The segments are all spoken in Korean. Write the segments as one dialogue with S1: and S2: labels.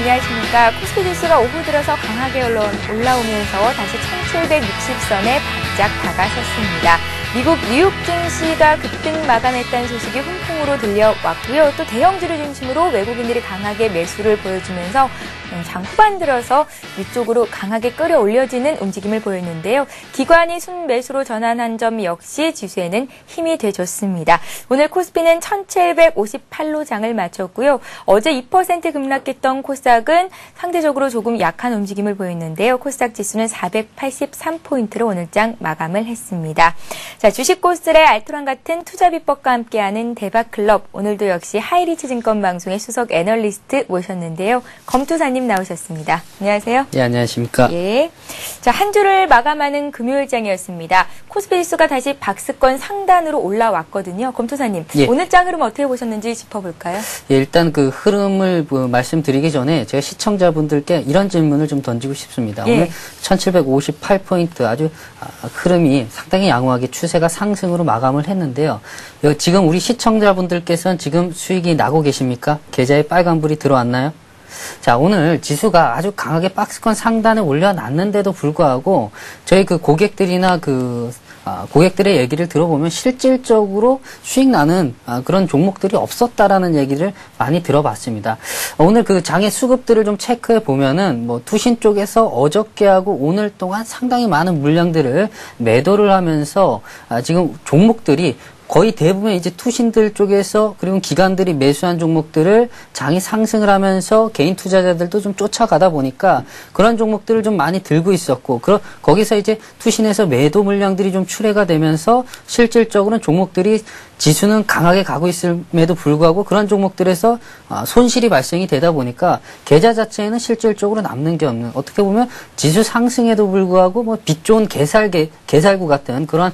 S1: 안녕하십니까. 코스피 지수가 오후 들어서 강하게 올라오면서 다시 1760선에 바짝 다가섰습니다. 미국 뉴욕 증시가 급등 마감했다는 소식이 훈풍으로 들려왔고요. 또 대형주를 중심으로 외국인들이 강하게 매수를 보여주면서 장 후반 들어서 위쪽으로 강하게 끌어올려지는 움직임을 보였는데요. 기관이 순매수로 전환한 점 역시 지수에는 힘이 돼줬습니다. 오늘 코스피는 1758로 장을 마쳤고요. 어제 2% 급락했던 코스닥은 상대적으로 조금 약한 움직임을 보였는데요. 코스닥 지수는 483포인트로 오늘 장 마감을 했습니다. 자, 주식 고스트의 알토란 같은 투자 비법과 함께하는 대박클럽. 오늘도 역시 하이리츠 증권 방송의 수석 애널리스트 모셨는데요. 검투사님 나오셨습니다. 안녕하세요.
S2: 예, 안녕하십니까.
S1: 예. 자, 한 주를 마감하는 금요일장이었습니다. 코스피 지수가 다시 박스권 상단으로 올라왔거든요. 검투사님,
S2: 예.
S1: 오늘 장 흐름 어떻게 보셨는지 짚어볼까요?
S2: 예, 일단 그 흐름을 말씀드리기 전에 제가 시청자분들께 이런 질문을 좀 던지고 싶습니다.
S1: 예.
S2: 오늘 1758포인트 아주 흐름이 상당히 양호하게 추세가 상승으로 마감을 했는데요. 지금 우리 시청자분들께서는 지금 수익이 나고 계십니까? 계좌에 빨간불이 들어왔나요? 자, 오늘 지수가 아주 강하게 박스권 상단에 올려놨는데도 불구하고 저희 그 고객들이나 고객들의 얘기를 들어보면 실질적으로 수익 나는 그런 종목들이 없었다라는 얘기를 많이 들어봤습니다. 오늘 그 장의 수급들을 좀 체크해 보면은 투신 쪽에서 어저께하고 오늘 동안 상당히 많은 물량들을 매도를 하면서 지금 종목들이 거의 대부분 이제 투신들 쪽에서 그리고 기관들이 매수한 종목들을 장이 상승을 하면서 개인 투자자들도 좀 쫓아가다 보니까 그런 종목들을 좀 많이 들고 있었고, 거기서 이제 투신에서 매도 물량들이 좀 출회가 되면서 실질적으로는 종목들이 지수는 강하게 가고 있음에도 불구하고 그런 종목들에서 손실이 발생이 되다 보니까 계좌 자체에는 실질적으로 남는 게 없는, 어떻게 보면 지수 상승에도 불구하고 빛 좋은 개살구 같은 그런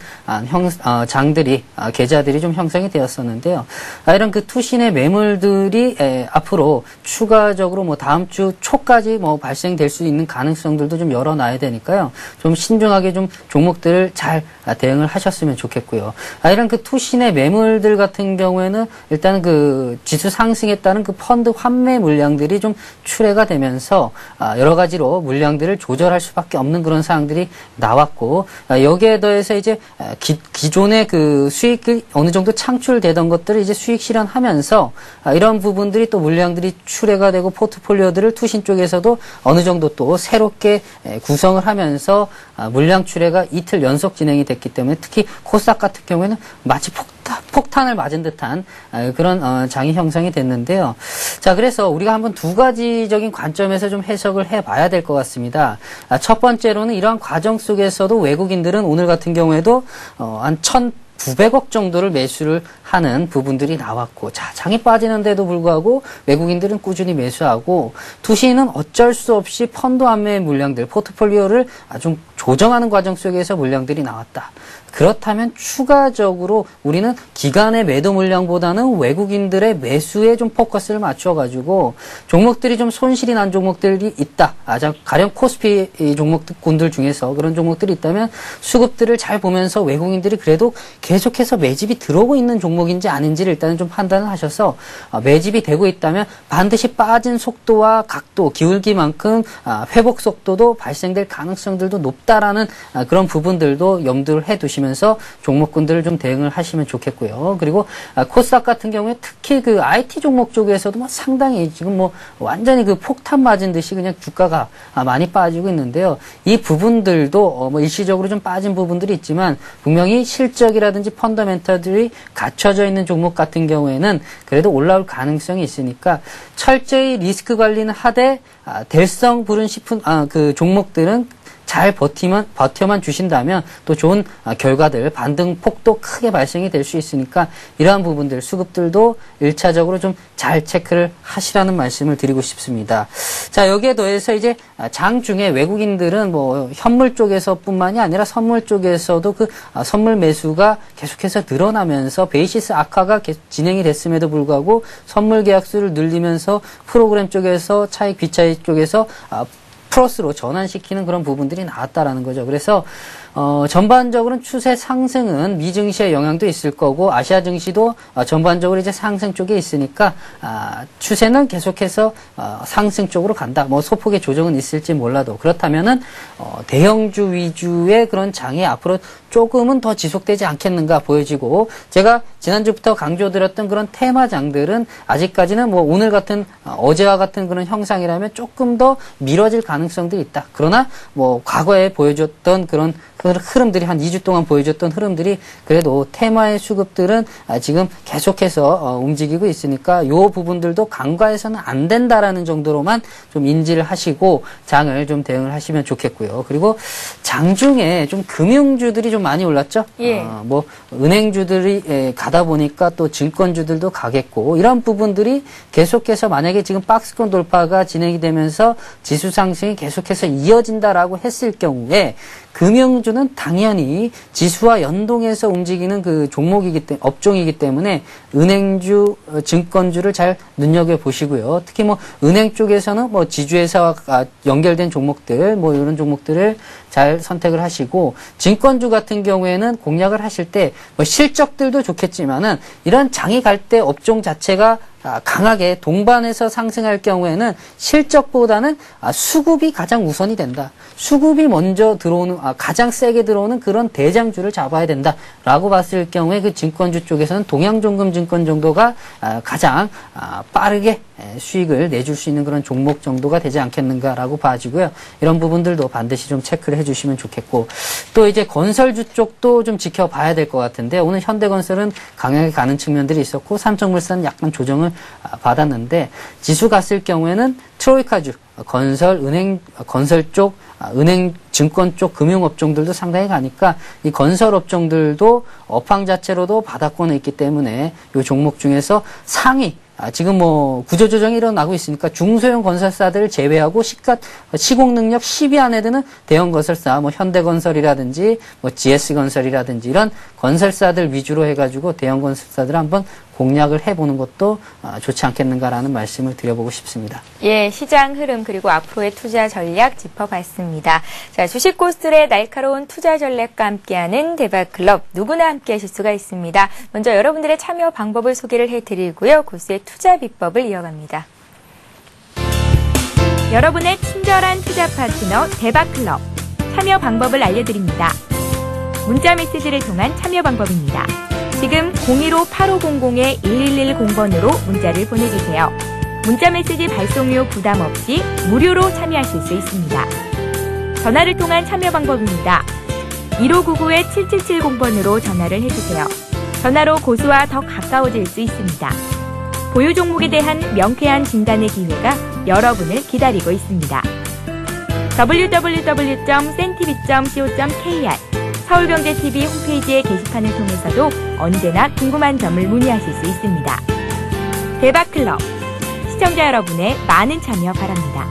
S2: 장들이 계좌들이 좀 형성이 되었었는데요. 이런 그 투신의 매물들이 앞으로 추가적으로 다음 주 초까지 발생될 수 있는 가능성들도 좀 열어놔야 되니까요. 좀 신중하게 좀 종목들을 잘 대응을 하셨으면 좋겠고요. 이런 그 투신의 매물들 같은 경우에는 일단 그 지수 상승에 따른 그 펀드 환매 물량들이 좀 출회가 되면서 여러 가지로 물량들을 조절할 수밖에 없는 그런 사항들이 나왔고, 여기에 더해서 이제 기존의 그 수익이 어느 정도 창출되던 것들을 이제 수익 실현하면서 이런 부분들이 또 물량들이 출회가 되고 포트폴리오들을 투신 쪽에서도 어느 정도 또 새롭게 구성을 하면서 물량 출회가 이틀 연속 진행이 됐기 때문에 특히 코스닥 같은 경우에는 마치 폭탄을 맞은 듯한 그런 장이 형성이 됐는데요. 자, 그래서 우리가 한번 두 가지적인 관점에서 좀 해석을 해봐야 될 것 같습니다. 첫 번째로는 이러한 과정 속에서도 외국인들은 오늘 같은 경우에도 한 1,900억 정도를 매수를 하는 부분들이 나왔고, 자, 장이 빠지는데도 불구하고 외국인들은 꾸준히 매수하고, 투신은 어쩔 수 없이 펀드 환매 물량들, 포트폴리오를 좀 조정하는 과정 속에서 물량들이 나왔다. 그렇다면 추가적으로 우리는 기관의 매도 물량보다는 외국인들의 매수에 좀 포커스를 맞춰가지고 종목들이 좀 손실이 난 종목들이 있다. 가령 코스피 종목군들 중에서 그런 종목들이 있다면 수급들을 잘 보면서 외국인들이 그래도 계속해서 매집이 들어오고 있는 종목인지 아닌지를 일단은 좀 판단을 하셔서 매집이 되고 있다면 반드시 빠진 속도와 각도, 기울기만큼 회복 속도도 발생될 가능성들도 높다라는 그런 부분들도 염두를 해두시면 면서 종목군들을 좀 대응을 하시면 좋겠고요. 그리고 코스닥 같은 경우에 특히 그 IT 종목 쪽에서도 상당히 지금 완전히 그 폭탄 맞은 듯이 그냥 주가가 많이 빠지고 있는데요. 이 부분들도 일시적으로 좀 빠진 부분들이 있지만 분명히 실적이라든지 펀더멘털들이 갖춰져 있는 종목 같은 경우에는 그래도 올라올 가능성이 있으니까 철저히 리스크 관리는 하되 될성 부른 싶은 그 종목들은 잘 버텨만 주신다면 또 좋은 결과들, 반등 폭도 크게 발생이 될 수 있으니까 이러한 부분들, 수급들도 1차적으로 좀 잘 체크를 하시라는 말씀을 드리고 싶습니다. 자, 여기에 더해서 이제 장 중에 외국인들은 현물 쪽에서뿐만이 아니라 선물 쪽에서도 그 선물 매수가 계속해서 늘어나면서 베이시스 악화가 진행이 됐음에도 불구하고 선물 계약수를 늘리면서 프로그램 쪽에서 차익 비차익 쪽에서 플러스로 전환시키는 그런 부분들이 나왔다라는 거죠. 그래서 전반적으로는 추세 상승은 미 증시의 영향도 있을 거고 아시아 증시도 전반적으로 이제 상승 쪽에 있으니까 추세는 계속해서 상승 쪽으로 간다. 뭐 소폭의 조정은 있을지 몰라도 그렇다면은 대형주 위주의 그런 장이 앞으로 조금은 더 지속되지 않겠는가 보여지고 제가 지난주부터 강조드렸던 그런 테마장들은 아직까지는 뭐 오늘 같은 어제와 같은 그런 형상이라면 조금 더 미뤄질 가능성들이 있다. 그러나 뭐 과거에 보여줬던 그런 흐름들이 한 2주 동안 보여줬던 흐름들이 그래도 테마의 수급들은 지금 계속해서 움직이고 있으니까 요 부분들도 간과해서는 안 된다라는 정도로만 좀 인지를 하시고 장을 좀 대응을 하시면 좋겠고요. 그리고 장중에 좀 금융주들이 좀 많이 올랐죠.
S1: 예.
S2: 뭐 은행주들이 가다 보니까 또 증권주들도 가겠고 이런 부분들이 계속해서 만약에 지금 박스권 돌파가 진행이 되면서 지수 상승이 계속해서 이어진다라고 했을 경우에 금융주는 당연히 지수와 연동해서 움직이는 그 업종이기 때문에 은행주, 증권주를 잘 눈여겨 보시고요. 특히 뭐 은행 쪽에서는 뭐 지주회사와 연결된 종목들, 뭐 이런 종목들을 잘 선택을 하시고 증권주 같은 경우에는 공략을 하실 때 뭐 실적들도 좋겠지만은 이런 장이 갈 때 업종 자체가 강하게 동반해서 상승할 경우에는 실적보다는 수급이 가장 우선이 된다. 수급이 먼저 들어오는, 가장 세게 들어오는 그런 대장주를 잡아야 된다라고 봤을 경우에 그 증권주 쪽에서는 동양종금증권 정도가 가장 빠르게 수익을 내줄 수 있는 그런 종목 정도가 되지 않겠는가라고 봐지고요. 이런 부분들도 반드시 좀 체크를 해주시면 좋겠고 또 이제 건설주 쪽도 좀 지켜봐야 될 것 같은데 오늘 현대건설은 강하게 가는 측면들이 있었고 삼성물산은 약간 조정을 받았는데 지수 갔을 경우에는 트로이카주, 건설 쪽, 은행, 증권 쪽, 금융업종들도 상당히 가니까 이 건설업종들도 업황 자체로도 바닥권에 있기 때문에 이 종목 중에서 상위 지금 뭐 구조조정이 일어나고 있으니까 중소형 건설사들을 제외하고 시공 능력 10위 안에 드는 대형 건설사, 뭐 현대건설이라든지 뭐 GS건설이라든지 이런 건설사들 위주로 해가지고 대형 건설사들 한번 공략을 해보는 것도 좋지 않겠는가라는 말씀을 드려보고 싶습니다.
S1: 예, 시장 흐름 그리고 앞으로의 투자 전략 짚어봤습니다. 자, 주식 고수들의 날카로운 투자 전략과 함께하는 대박클럽 누구나 함께하실 수가 있습니다. 먼저 여러분들의 참여 방법을 소개를 해드리고요. 고수의 투자 비법을 이어갑니다. 여러분의 친절한 투자 파트너 대박클럽 참여 방법을 알려드립니다. 문자 메시지를 통한 참여 방법입니다. 지금 015-8500-1110번으로 문자를 보내주세요. 문자메시지 발송료 부담 없이 무료로 참여하실 수 있습니다. 전화를 통한 참여 방법입니다. 1599-7770번으로 전화를 해주세요. 전화로 고수와 더 가까워질 수 있습니다. 보유 종목에 대한 명쾌한 진단의 기회가 여러분을 기다리고 있습니다. www.cntv.co.kr 서울경제TV 홈페이지의 게시판을 통해서도 언제나 궁금한 점을 문의하실 수 있습니다. 대박클럽, 시청자 여러분의 많은 참여 바랍니다.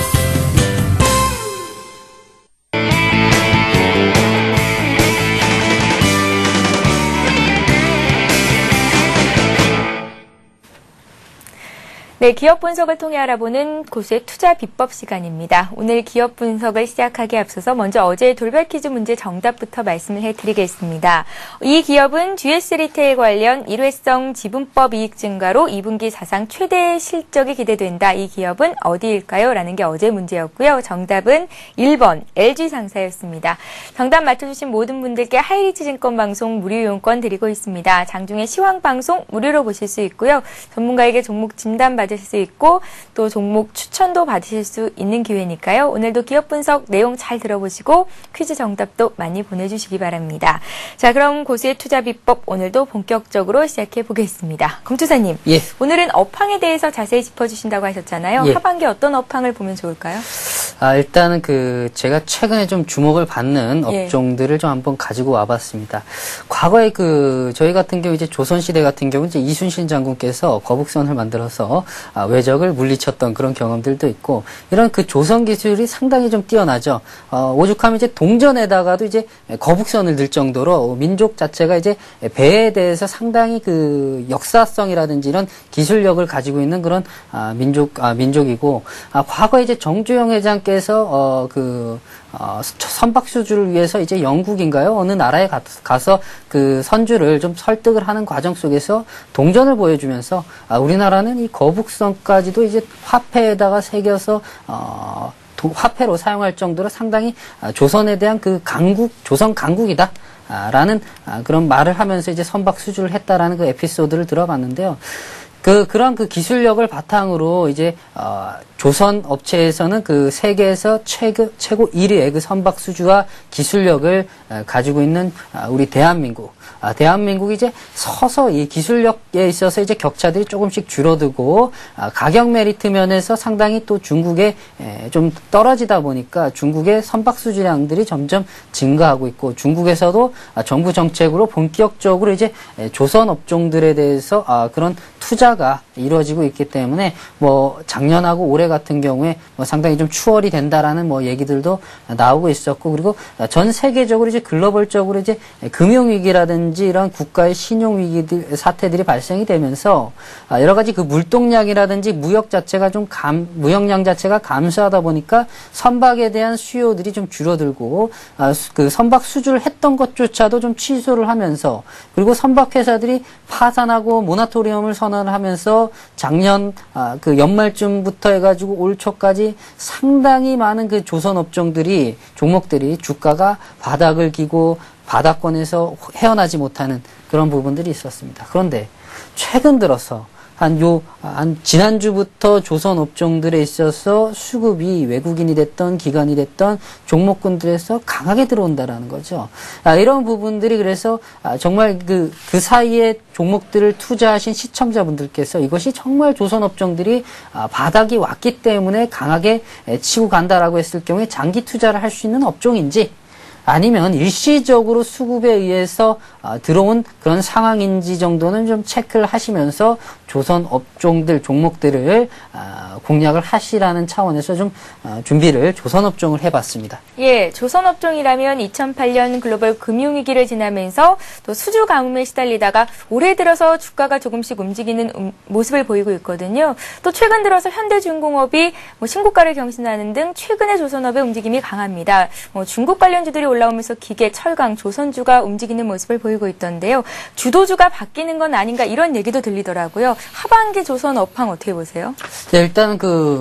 S1: 네, 기업 분석을 통해 알아보는 고수의 투자 비법 시간입니다. 오늘 기업 분석을 시작하기에 앞서서 먼저 어제의 돌발 퀴즈 문제 정답부터 말씀을 해드리겠습니다. 이 기업은 GS 리테일 관련 일회성 지분법 이익 증가로 2분기 사상 최대 실적이 기대된다. 이 기업은 어디일까요? 라는 게 어제 문제였고요. 정답은 1번 LG상사였습니다. 정답 맞춰주신 모든 분들께 하이리츠 증권방송 무료 이용권 드리고 있습니다. 장중에 시황방송 무료로 보실 수 있고요. 전문가에게 종목 진단 받으실 수 있고 또 종목 추천도 받으실 수 있는 기회니까요. 오늘도 기업 분석 내용 잘 들어보시고 퀴즈 정답도 많이 보내주시기 바랍니다. 자, 그럼 고수의 투자 비법 오늘도 본격적으로 시작해 보겠습니다. 검투사님,
S2: 예.
S1: 오늘은 업황에 대해서 자세히 짚어주신다고 하셨잖아요.
S2: 예.
S1: 하반기 어떤 업황을 보면 좋을까요?
S2: 일단은 제가 최근에 좀 주목을 받는
S1: 예.
S2: 업종들을 좀 한번 가지고 와봤습니다. 과거에 저희 같은 경우 이제 조선시대 같은 경우 이제 이순신 장군께서 거북선을 만들어서 외적을 물리쳤던 그런 경험들도 있고 이런 그 조선 기술이 상당히 좀 뛰어나죠. 오죽하면 이제 동전에다가도 이제 거북선을 들 정도로 민족 자체가 이제 배에 대해서 상당히 그 역사성이라든지 이런 기술력을 가지고 있는 그런 민족이고 과거에 이제 정주영 회장께서 선박수주를 위해서 이제 영국인가요? 어느 나라에 가서 그 선주를 좀 설득을 하는 과정 속에서 동전을 보여주면서 우리나라는 이 거북선까지도 이제 화폐에다가 새겨서 화폐로 사용할 정도로 상당히 조선에 대한 그 조선 강국이다. 라는 그런 말을 하면서 이제 선박 수주를 했다라는 그 에피소드를 들어봤는데요. 그런 그 기술력을 바탕으로 이제 조선 업체에서는 그 세계에서 최고 1위의 그 선박 수주와 기술력을 가지고 있는 우리 대한민국. 대한민국이 이제 서서 이 기술력에 있어서 이제 격차들이 조금씩 줄어들고 가격 메리트 면에서 상당히 또 중국에 좀 떨어지다 보니까 중국의 선박 수주량들이 점점 증가하고 있고 중국에서도 정부 정책으로 본격적으로 이제 조선 업종들에 대해서 그런 투자가 이루어지고 있기 때문에 뭐 작년하고 올해 같은 경우에 뭐 상당히 좀 추월이 된다라는 뭐 얘기들도 나오고 있었고 그리고 전 세계적으로 이제 글로벌적으로 이제 금융위기라든지 이런 국가의 신용위기들 사태들이 발생이 되면서 여러 가지 그 물동량이라든지 무역량 자체가 감소하다 보니까 선박에 대한 수요들이 좀 줄어들고 그 선박 수주를 했던 것조차도 좀 취소를 하면서 그리고 선박 회사들이 파산하고 모라토리엄을 선언을 하면서 작년 그 연말쯤부터 해가지고 올 초까지 상당히 많은 그 조선 업종들이 종목들이 주가가 바닥을 기고 바닥권에서 헤어나지 못하는 그런 부분들이 있었습니다. 그런데 최근 들어서 한 지난주부터 조선 업종들에 있어서 수급이 외국인이 됐던 기관이 됐던 종목군들에서 강하게 들어온다라는 거죠. 이런 부분들이 그래서 정말 그 사이에 종목들을 투자하신 시청자분들께서 이것이 정말 조선 업종들이 바닥이 왔기 때문에 강하게 치고 간다라고 했을 경우에 장기 투자를 할 수 있는 업종인지 아니면 일시적으로 수급에 의해서 들어온 그런 상황인지 정도는 좀 체크를 하시면서 조선 업종들, 종목들을 공략을 하시라는 차원에서 좀 준비를 조선 업종을 해봤습니다.
S1: 예, 조선 업종이라면 2008년 글로벌 금융위기를 지나면서 또 수주 가뭄에 시달리다가 올해 들어서 주가가 조금씩 움직이는 모습을 보이고 있거든요. 또 최근 들어서 현대중공업이 신고가를 경신하는 등 최근에 조선업의 움직임이 강합니다. 중국 관련주들이 올라오면서 기계, 철강, 조선주가 움직이는 모습을 보이고 있던데요. 주도주가 바뀌는 건 아닌가 이런 얘기도 들리더라고요. 하반기 조선 업황 어떻게 보세요?
S2: 네, 일단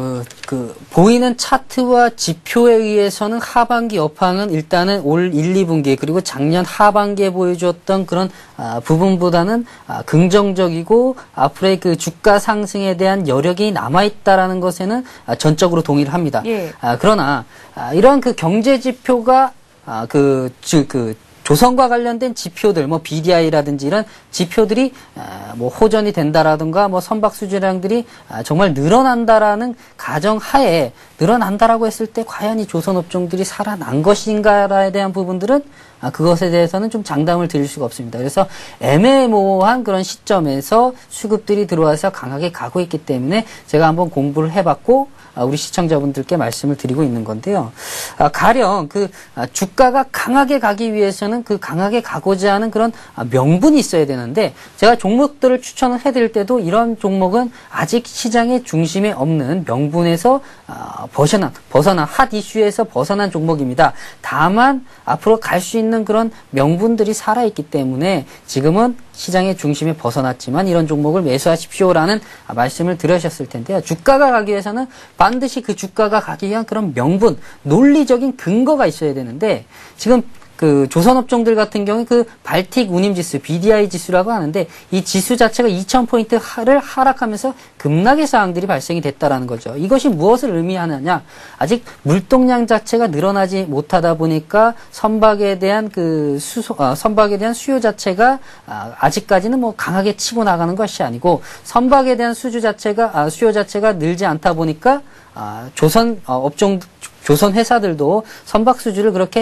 S2: 보이는 차트와 지표에 의해서는 하반기 업황은 일단은 올 1, 2분기 그리고 작년 하반기에 보여주었던 그런 부분보다는 긍정적이고 앞으로의 그 주가 상승에 대한 여력이 남아있다라는 것에는 전적으로 동의를 합니다.
S1: 예.
S2: 그러나 이러한 그 경제 지표가 조선과 관련된 지표들, 뭐 BDI라든지 이런 지표들이 뭐 호전이 된다라든가 뭐 선박 수주량들이 정말 늘어난다라는 가정하에 늘어난다라고 했을 때 과연 이 조선 업종들이 살아난 것인가에 대한 부분들은 그것에 대해서는 좀 장담을 드릴 수가 없습니다. 그래서 애매모호한 그런 시점에서 수급들이 들어와서 강하게 가고 있기 때문에 제가 한번 공부를 해봤고 우리 시청자분들께 말씀을 드리고 있는 건데요. 가령 주가가 강하게 가기 위해서는 그 강하게 가고자 하는 그런 명분이 있어야 되는데 제가 종목들을 추천을 해드릴 때도 이런 종목은 아직 시장의 중심에 없는 명분에서 벗어난 핫 이슈에서 벗어난 종목입니다. 다만 앞으로 갈 수 있는 그런 명분들이 살아있기 때문에 지금은 시장의 중심에 벗어났지만 이런 종목을 매수하십시오라는 말씀을 들으셨을 텐데요. 주가가 가기 위해서는 반드시 그 주가가 가기 위한 그런 명분, 논리적인 근거가 있어야 되는데 지금 그 조선업종들 같은 경우에 그 발틱 운임지수, BDI 지수라고 하는데 이 지수 자체가 2000포인트를 하락하면서 급락의 사항들이 발생이 됐다라는 거죠. 이것이 무엇을 의미하느냐? 아직 물동량 자체가 늘어나지 못하다 보니까 선박에 대한 수요 자체가 아직까지는 뭐 강하게 치고 나가는 것이 아니고 선박에 대한 수요 자체가 늘지 않다 보니까 조선 회사들도 선박 수주를 그렇게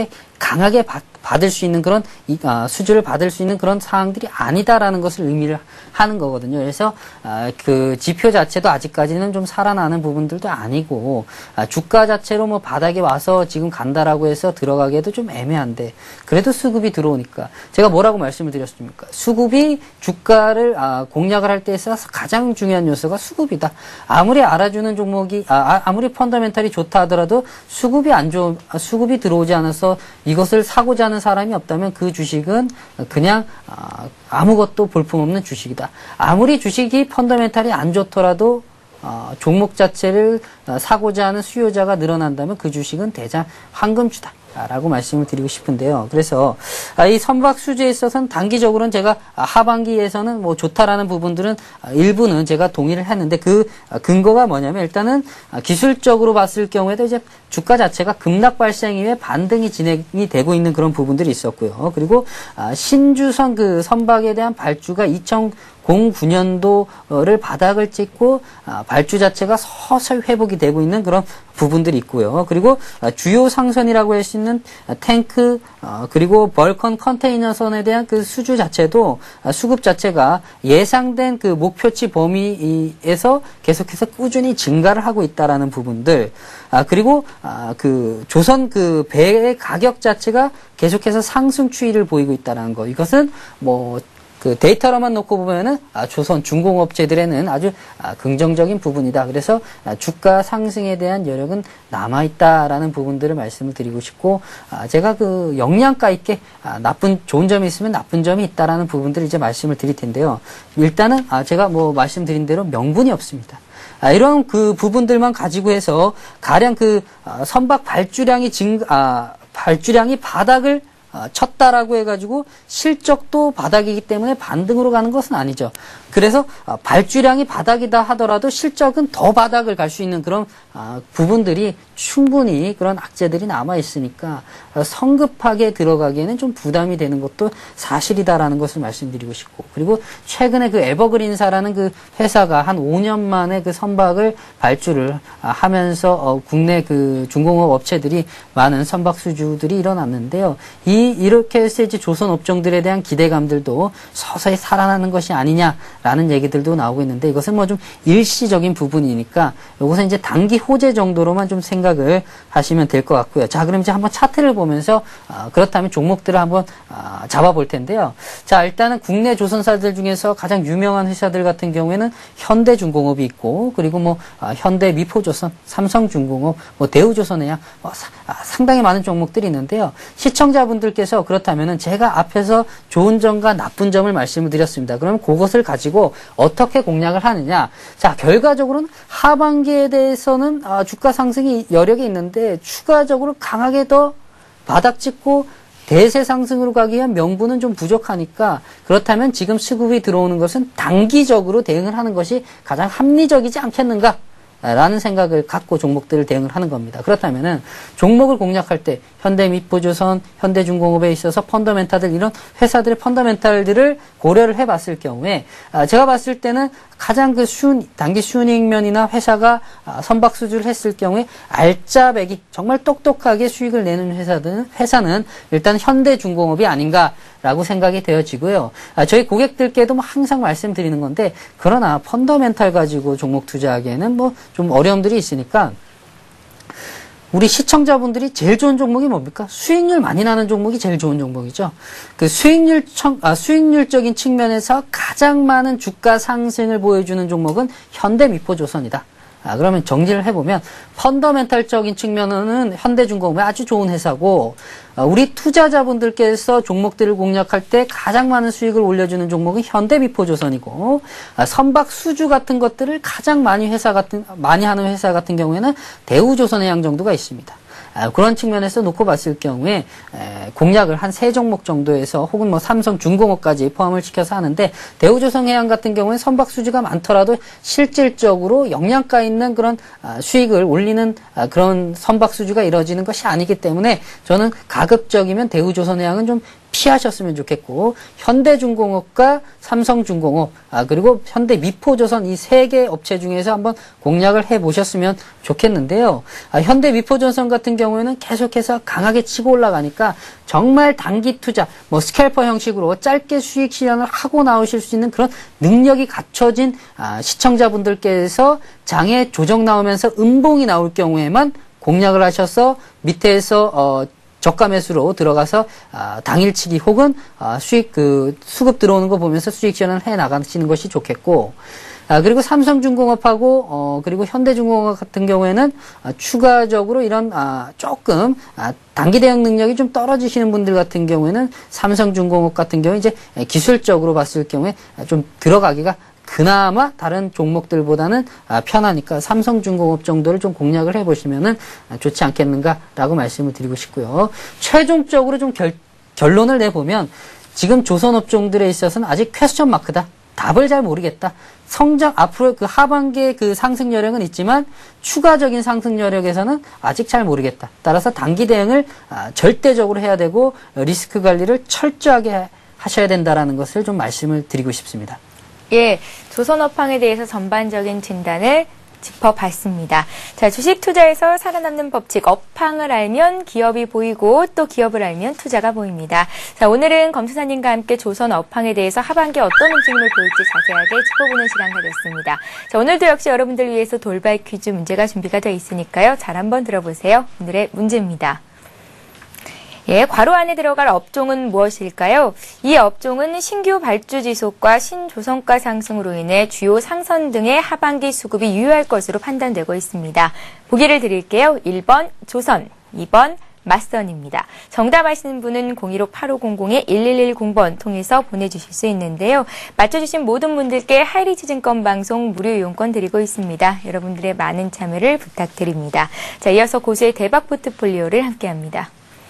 S2: 강하게 받을 수 있는 그런 수주를 받을 수 있는 그런 상황들이 아니다라는 것을 의미를 하는 거거든요. 그래서 그 지표 자체도 아직까지는 좀 살아나는 부분들도 아니고 주가 자체로 뭐 바닥에 와서 지금 간다라고 해서 들어가기에도 좀 애매한데 그래도 수급이 들어오니까 제가 뭐라고 말씀을 드렸습니까? 수급이 주가를 공략을 할 때 있어서 가장 중요한 요소가 수급이다. 아무리 알아주는 종목이 아무리 펀더멘탈이 좋다 하더라도 수급이 들어오지 않아서 이것을 사고자 하는 사람이 없다면 그 주식은 그냥 아무것도 볼품없는 주식이다. 아무리 주식이 펀더멘탈이 안 좋더라도 종목 자체를 사고자 하는 수요자가 늘어난다면 그 주식은 대장 황금주다. 라고 말씀을 드리고 싶은데요. 그래서 이 선박 수주에 있어서는 단기적으로는 제가 하반기에서는 뭐 좋다라는 부분들은 일부는 제가 동의를 했는데 그 근거가 뭐냐면 일단은 기술적으로 봤을 경우에도 이제 주가 자체가 급락 발생 이후에 반등이 진행이 되고 있는 그런 부분들이 있었고요. 그리고 신주선 그 선박에 대한 발주가 2009년도를 바닥을 찍고 발주 자체가 서서히 회복이 되고 있는 그런 부분들이 있고요. 그리고 주요 상선이라고 할 수 있는 탱크 그리고 벌컨 컨테이너선에 대한 그 수주 자체도 수급 자체가 예상된 그 목표치 범위에서 계속해서 꾸준히 증가를 하고 있다라는 부분들 그리고 그 조선 그 배의 가격 자체가 계속해서 상승 추이를 보이고 있다라는 거 이것은 뭐 그 데이터로만 놓고 보면은 조선 중공업체들에는 아주 긍정적인 부분이다. 그래서 주가 상승에 대한 여력은 남아 있다라는 부분들을 말씀을 드리고 싶고 제가 그 영양가 있게 좋은 점이 있으면 나쁜 점이 있다라는 부분들을 이제 말씀을 드릴 텐데요. 일단은 제가 뭐 말씀드린 대로 명분이 없습니다. 이런 그 부분들만 가지고 해서 가령 그 선박 발주량이 바닥을 쳤다라고 해가지고 실적도 바닥이기 때문에 반등으로 가는 것은 아니죠. 그래서 발주량이 바닥이다 하더라도 실적은 더 바닥을 갈 수 있는 그런 부분들이 충분히 그런 악재들이 남아 있으니까 성급하게 들어가기에는 좀 부담이 되는 것도 사실이다라는 것을 말씀드리고 싶고 그리고 최근에 그 에버그린사라는 그 회사가 한 5년 만에 그 선박을 발주를 하면서 국내 그 중공업 업체들이 많은 선박 수주들이 일어났는데요. 이렇게 해서 이제 조선 업종들에 대한 기대감들도 서서히 살아나는 것이 아니냐라는 얘기들도 나오고 있는데 이것은 뭐 좀 일시적인 부분이니까 이것은 이제 단기 호재 정도로만 좀 생각을 하시면 될 것 같고요. 자, 그럼 이제 한번 차트를 보면서 그렇다면 종목들을 한번 잡아볼 텐데요. 자, 일단은 국내 조선사들 중에서 가장 유명한 회사들 같은 경우에는 현대중공업이 있고 그리고 뭐 현대미포조선, 삼성중공업, 뭐 대우조선해양 상당히 많은 종목들이 있는데요. 시청자분들께서 그렇다면은 제가 앞에서 좋은 점과 나쁜 점을 말씀을 드렸습니다. 그러면 그것을 가지고 어떻게 공략을 하느냐? 자, 결과적으로는 하반기에 대해서는 주가 상승이 여력이 있는데 추가적으로 강하게 더 바닥 찍고 대세 상승으로 가기 위한 명분은 좀 부족하니까 그렇다면 지금 수급이 들어오는 것은 단기적으로 대응을 하는 것이 가장 합리적이지 않겠는가? 라는 생각을 갖고 종목들을 대응을 하는 겁니다. 그렇다면은 종목을 공략할 때 현대미포조선, 현대중공업에 있어서 펀더멘탈들 이런 회사들의 펀더멘탈들을 고려를 해봤을 경우에 제가 봤을 때는 가장 그 단기 순이익면이나 회사가 선박 수주를 했을 경우에 알짜배기 정말 똑똑하게 수익을 내는 회사는 일단 현대중공업이 아닌가라고 생각이 되어지고요. 저희 고객들께도 뭐 항상 말씀드리는 건데 그러나 펀더멘탈 가지고 종목 투자하기에는 뭐 좀 어려움들이 있으니까 우리 시청자분들이 제일 좋은 종목이 뭡니까? 수익률 많이 나는 종목이 제일 좋은 종목이죠. 그 수익률적인 측면에서 가장 많은 주가 상승을 보여주는 종목은 현대미포조선이다. 그러면 정리를 해보면 펀더멘탈적인 측면은 현대중공업이 아주 좋은 회사고 우리 투자자분들께서 종목들을 공략할 때 가장 많은 수익을 올려주는 종목은 현대미포조선이고 선박 수주 같은 것들을 가장 많이 하는 회사 같은 경우에는 대우조선해양 정도가 있습니다. 그런 측면에서 놓고 봤을 경우에 공략을 한 3종목 정도에서 혹은 뭐 삼성중공업까지 포함을 시켜서 하는데 대우조선해양 같은 경우에 선박 수주가 많더라도 실질적으로 영양가 있는 그런 수익을 올리는 그런 선박 수주가 이루어지는 것이 아니기 때문에 저는 가급적이면 대우조선해양은 좀 피하셨으면 좋겠고, 현대중공업과 삼성중공업, 그리고 현대미포조선 이 세 개 업체 중에서 한번 공략을 해보셨으면 좋겠는데요. 현대미포조선 같은 경우에는 계속해서 강하게 치고 올라가니까 정말 단기 투자, 뭐 스캘퍼 형식으로 짧게 수익 실현을 하고 나오실 수 있는 그런 능력이 갖춰진 시청자분들께서 장에 조정 나오면서 음봉이 나올 경우에만 공략을 하셔서 밑에서 저가 매수로 들어가서 당일치기 혹은 수급 들어오는 거 보면서 수익 실현을 해 나가시는 것이 좋겠고, 그리고 삼성중공업하고 그리고 현대중공업 같은 경우에는 추가적으로 이런 조금 단기 대응 능력이 좀 떨어지시는 분들 같은 경우에는 삼성중공업 같은 경우 이제 기술적으로 봤을 경우에 좀 들어가기가 그나마 다른 종목들보다는 편하니까 삼성중공업 정도를 좀 공략을 해보시면은 좋지 않겠는가라고 말씀을 드리고 싶고요. 최종적으로 좀 결론을 내보면 지금 조선업종들에 있어서는 아직 퀘스천 마크다. 답을 잘 모르겠다. 앞으로 그 하반기에 그 상승 여력은 있지만 추가적인 상승 여력에서는 아직 잘 모르겠다. 따라서 단기 대응을 절대적으로 해야 되고 리스크 관리를 철저하게 하셔야 된다라는 것을 좀 말씀을 드리고 싶습니다.
S1: 예, 조선업황에 대해서 전반적인 진단을 짚어봤습니다. 자, 주식 투자에서 살아남는 법칙, 업황을 알면 기업이 보이고 또 기업을 알면 투자가 보입니다. 자, 오늘은 검수사님과 함께 조선 업황에 대해서 하반기 어떤 움직임을 보일지 자세하게 짚어보는 시간 가졌습니다. 자, 오늘도 역시 여러분들 위해서 돌발 퀴즈 문제가 준비가 되어 있으니까요. 잘 한번 들어보세요. 오늘의 문제입니다. 예, 괄호 안에 들어갈 업종은 무엇일까요? 이 업종은 신규 발주 지속과 신조성가 상승으로 인해 주요 상선 등의 하반기 수급이 유효할 것으로 판단되고 있습니다. 보기를 드릴게요. 1번 조선, 2번 맞선입니다. 정답 아시는 분은 015-8500-1110번 통해서 보내주실 수 있는데요. 맞춰주신 모든 분들께 하이리치 증권 방송 무료 이용권 드리고 있습니다. 여러분들의 많은 참여를 부탁드립니다. 자, 이어서 고수의 대박 포트폴리오를 함께합니다.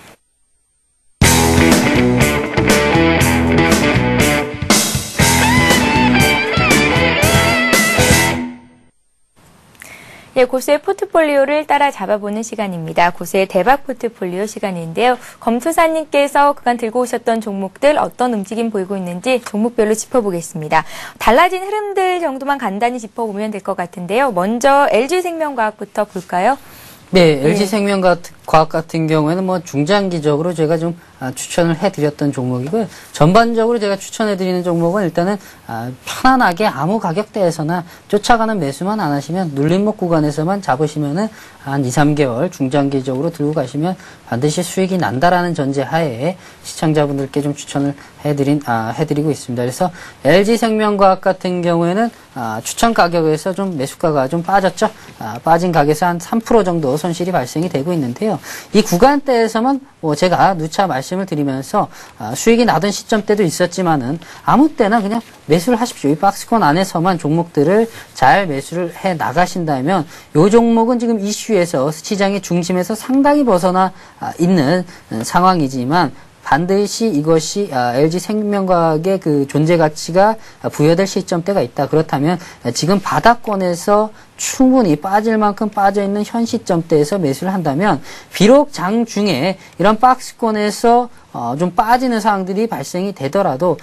S1: 예, 고수의 포트폴리오를 따라 잡아보는 시간입니다. 고수의 대박 포트폴리오 시간인데요. 검투사님께서 그간 들고 오셨던 종목들 어떤 움직임 보이고 있는지 종목별로 짚어보겠습니다. 달라진 흐름들 정도만 간단히 짚어보면 될 것 같은데요. 먼저 LG생명과학부터 볼까요?
S2: 네, LG생명과학 같은 경우에는 뭐 중장기적으로 제가 좀 추천을 해드렸던 종목이고요. 전반적으로 제가 추천해드리는 종목은 일단은 편안하게 아무 가격대에서나 쫓아가는 매수만 안 하시면 눌림목 구간에서만 잡으시면은 한 2, 3개월 중장기적으로 들고 가시면 반드시 수익이 난다라는 전제하에 시청자분들께 좀 추천을 해드리고 있습니다. 그래서 LG생명과학 같은 경우에는 추천 가격에서 좀 매수가가 좀 빠졌죠. 빠진 가격에서 한 3% 정도 손실이 발생이 되고 있는데요. 이 구간대에서만 제가 누차 말씀을 드리면서 수익이 나던 시점대도 있었지만은 아무 때나 그냥 매수를 하십시오. 이 박스권 안에서만 종목들을 잘 매수를 해 나가신다면 이 종목은 지금 이슈에서 시장의 중심에서 상당히 벗어나 있는 상황이지만 반드시 이것이 LG생명과학의 그 존재 가치가 부여될 시점대가 있다. 그렇다면 지금 바닥권에서 충분히 빠질 만큼 빠져있는 현 시점대에서 매수를 한다면 비록 장중에 이런 박스권에서 좀 빠지는 상황들이 발생이 되더라도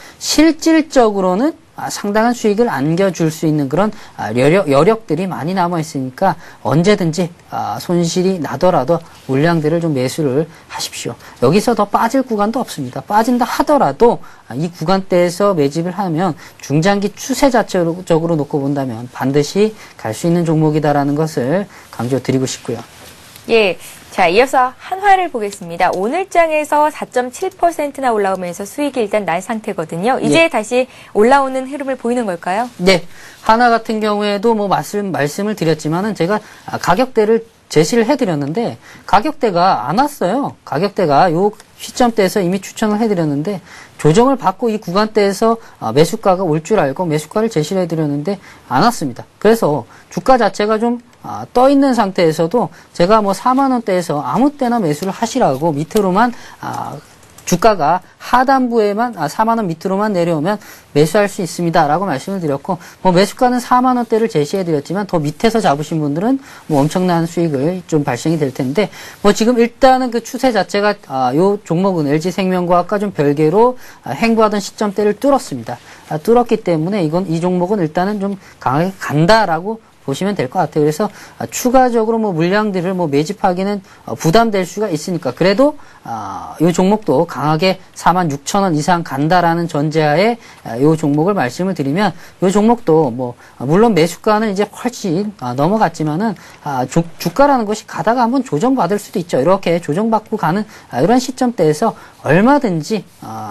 S2: 실질적으로는 상당한 수익을 안겨줄 수 있는 그런 여력들이 많이 남아있으니까 언제든지 손실이 나더라도 물량들을 좀 매수를 하십시오. 여기서 더 빠질 구간도 없습니다. 빠진다 하더라도 이 구간대에서 매집을 하면 중장기 추세 자체적으로 놓고 본다면 반드시 갈 수 있는 종목이다라는 것을 강조드리고 싶고요.
S1: 예. 자, 이어서 한화를 보겠습니다. 오늘 장에서 4.7%나 올라오면서 수익이 일단 난 상태거든요. 이제
S2: 예.
S1: 다시 올라오는 흐름을 보이는 걸까요?
S2: 네. 한화 같은 경우에도 뭐 말씀을 드렸지만은 제가 가격대를 제시를 해드렸는데 가격대가 안 왔어요. 가격대가 요 시점대에서 이미 추천을 해드렸는데 조정을 받고 이 구간대에서 매수가가 올 줄 알고 매수가를 제시를 해드렸는데 안 왔습니다. 그래서 주가 자체가 좀 떠 있는 상태에서도 제가 뭐 4만 원대에서 아무 때나 매수를 하시라고 밑으로만 주가가 하단부에만 4만 원 밑으로만 내려오면 매수할 수 있습니다라고 말씀을 드렸고 뭐 매수가는 4만 원대를 제시해 드렸지만 더 밑에서 잡으신 분들은 뭐 엄청난 수익을 좀 발생이 될 텐데 뭐 지금 일단은 그 추세 자체가 요 종목은 LG생명과학과 좀 별개로 행보하던 시점대를 뚫었습니다. 뚫었기 때문에 이 종목은 일단은 좀 강하게 간다라고 보시면 될 것 같아요. 그래서 추가적으로 뭐 물량들을 뭐 매집하기는 부담될 수가 있으니까 그래도 이 종목도 강하게 46,000원 이상 간다라는 전제하에 이 종목을 말씀을 드리면 이 종목도 뭐 물론 매수가는 이제 훨씬 넘어갔지만은 주가라는 것이 가다가 한번 조정받을 수도 있죠. 이렇게 조정받고 가는 이런 시점대에서 얼마든지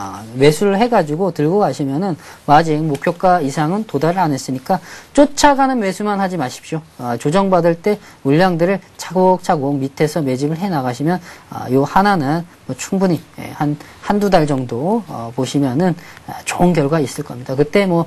S2: 매수를 해가지고 들고 가시면은 아직 목표가 이상은 도달을 안 했으니까 쫓아가는 매수만 하지 마십시오. 조정받을 때 물량들을 차곡차곡 밑에서 매집을 해 나가시면 요 하나는 뭐 충분히 한두 달 정도 보시면은 좋은 결과 있을 겁니다. 그때 뭐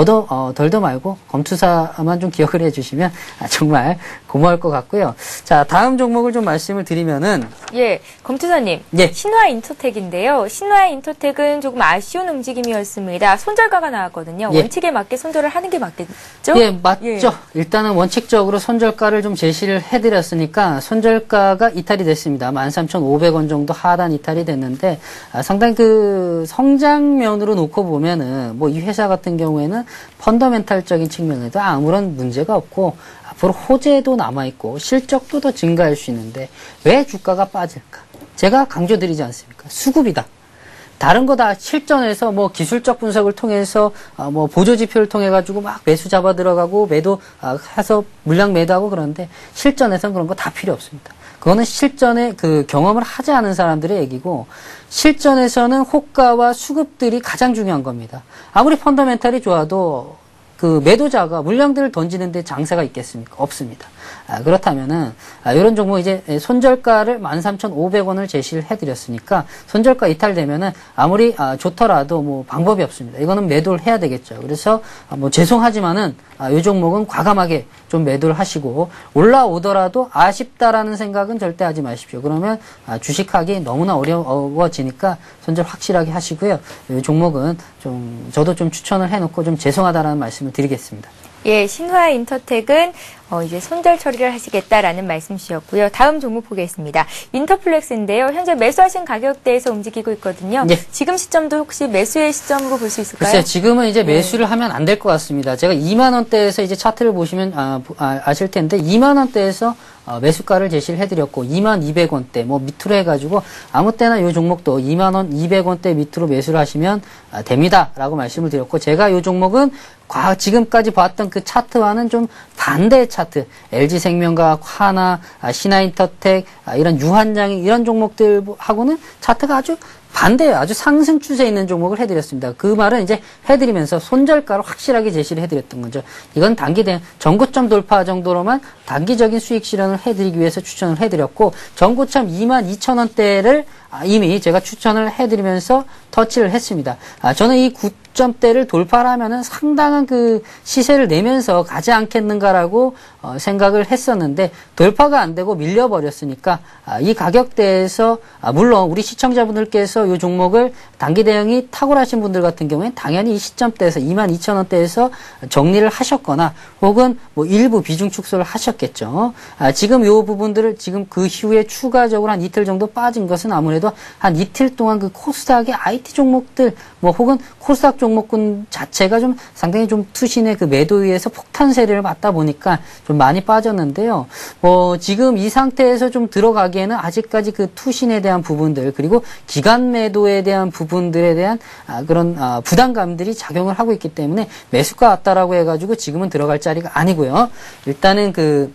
S2: 덜더 말고 검투사만 좀 기억을 해주시면 정말 고마울 것 같고요. 자, 다음 종목을 좀 말씀을 드리면은
S1: 예, 검투사님.
S2: 예.
S1: 신화인터텍인데요. 신화인터텍은 조금 아쉬운 움직임이었습니다. 손절가가 나왔거든요.
S2: 예.
S1: 원칙에 맞게 손절을 하는 게 맞겠죠?
S2: 예, 맞죠.
S1: 예.
S2: 일단은 원칙적으로 손절가를 좀 제시를 해드렸으니까 손절가가 이탈이 됐습니다. 13,500원 정도 하단 이탈이 됐는데 상당히 그 성장면으로 놓고 보면은 뭐 이 회사 같은 경우에는 펀더멘탈적인 측면에도 아무런 문제가 없고 앞으로 호재도 남아있고 실적도 더 증가할 수 있는데 왜 주가가 빠질까? 제가 강조드리지 않습니까? 수급이다. 다른 거 다 실전에서 뭐 기술적 분석을 통해서 뭐 보조 지표를 통해 가지고 막 매수 잡아 들어가고 매도 해서 물량 매도하고 그러는데 실전에서는 그런 거 다 필요 없습니다. 그거는 실전에 그 경험을 하지 않은 사람들의 얘기고 실전에서는 호가와 수급들이 가장 중요한 겁니다. 아무리 펀더멘탈이 좋아도 그 매도자가 물량들을 던지는데 장사가 있겠습니까? 없습니다. 그렇다면은 이런 종목 이제 손절가를 13,500원을 제시를 해드렸으니까 손절가 이탈되면은 아무리 좋더라도 뭐 방법이 없습니다. 이거는 매도를 해야 되겠죠. 그래서 뭐 죄송하지만은 이 종목은 과감하게 좀 매도를 하시고 올라오더라도 아쉽다라는 생각은 절대 하지 마십시오. 그러면 주식하기 너무나 어려워지니까 손절 확실하게 하시고요. 이 종목은 좀 저도 좀 추천을 해놓고 좀 죄송하다라는 말씀을 드리겠습니다.
S1: 예, 신화인터텍은 이제 손절 처리를 하시겠다라는 말씀이셨고요. 다음 종목 보겠습니다. 인터플렉스인데요. 현재 매수하신 가격대에서 움직이고 있거든요.
S2: 예.
S1: 지금 시점도 혹시 매수의 시점으로 볼 수 있을까요?
S2: 글쎄요, 지금은 이제 매수를 하면 안 될 것 같습니다. 제가 2만 원대에서 이제 차트를 보시면 아실 텐데 2만 원대에서 매수가를 제시를 해드렸고 2만 200원대 뭐 밑으로 해가지고 아무 때나 이 종목도 2만 원 200원대 밑으로 매수를 하시면 됩니다라고 말씀을 드렸고 제가 이 종목은 지금까지 봤던 그 차트와는 좀 반대의 차트 LG생명과학, 하나, 신화인터텍 이런 유한장이 이런 종목들하고는 차트가 아주 반대예요. 아주 상승 추세에 있는 종목을 해드렸습니다. 그 말은 이제 해드리면서 손절가를 확실하게 제시를 해드렸던 거죠. 이건 단기된 전고점 돌파 정도로만 단기적인 수익 실현을 해드리기 위해서 추천을 해드렸고 전고점 22,000원대를 이미 제가 추천을 해드리면서 터치를 했습니다. 저는 이 9점대를 돌파를 하면은 상당한 그 시세를 내면서 가지 않겠는가라고 생각을 했었는데 돌파가 안 되고 밀려버렸으니까 이 가격대에서 물론 우리 시청자분들께서 이 종목을 단기 대응이 탁월하신 분들 같은 경우에는 당연히 이 시점대에서 22,000원대에서 정리를 하셨거나 혹은 뭐 일부 비중 축소를 하셨겠죠. 지금 이 부분들을 지금 그 이후에 추가적으로 한 이틀 정도 빠진 것은 아무래도 한 이틀 동안 그 코스닥의 IT 종목들 뭐 혹은 코스닥 종목군 자체가 좀 상당히 좀 투신의 그 매도에 의해서 폭탄 세례를 맞다 보니까 좀 많이 빠졌는데요. 지금 이 상태에서 좀 들어가기에는 아직까지 그 투신에 대한 부분들 그리고 기간 매도에 대한 부분들에 대한 그런 부담감들이 작용을 하고 있기 때문에 매수가 왔다라고 해가지고 지금은 들어갈 자리가 아니고요. 일단은 그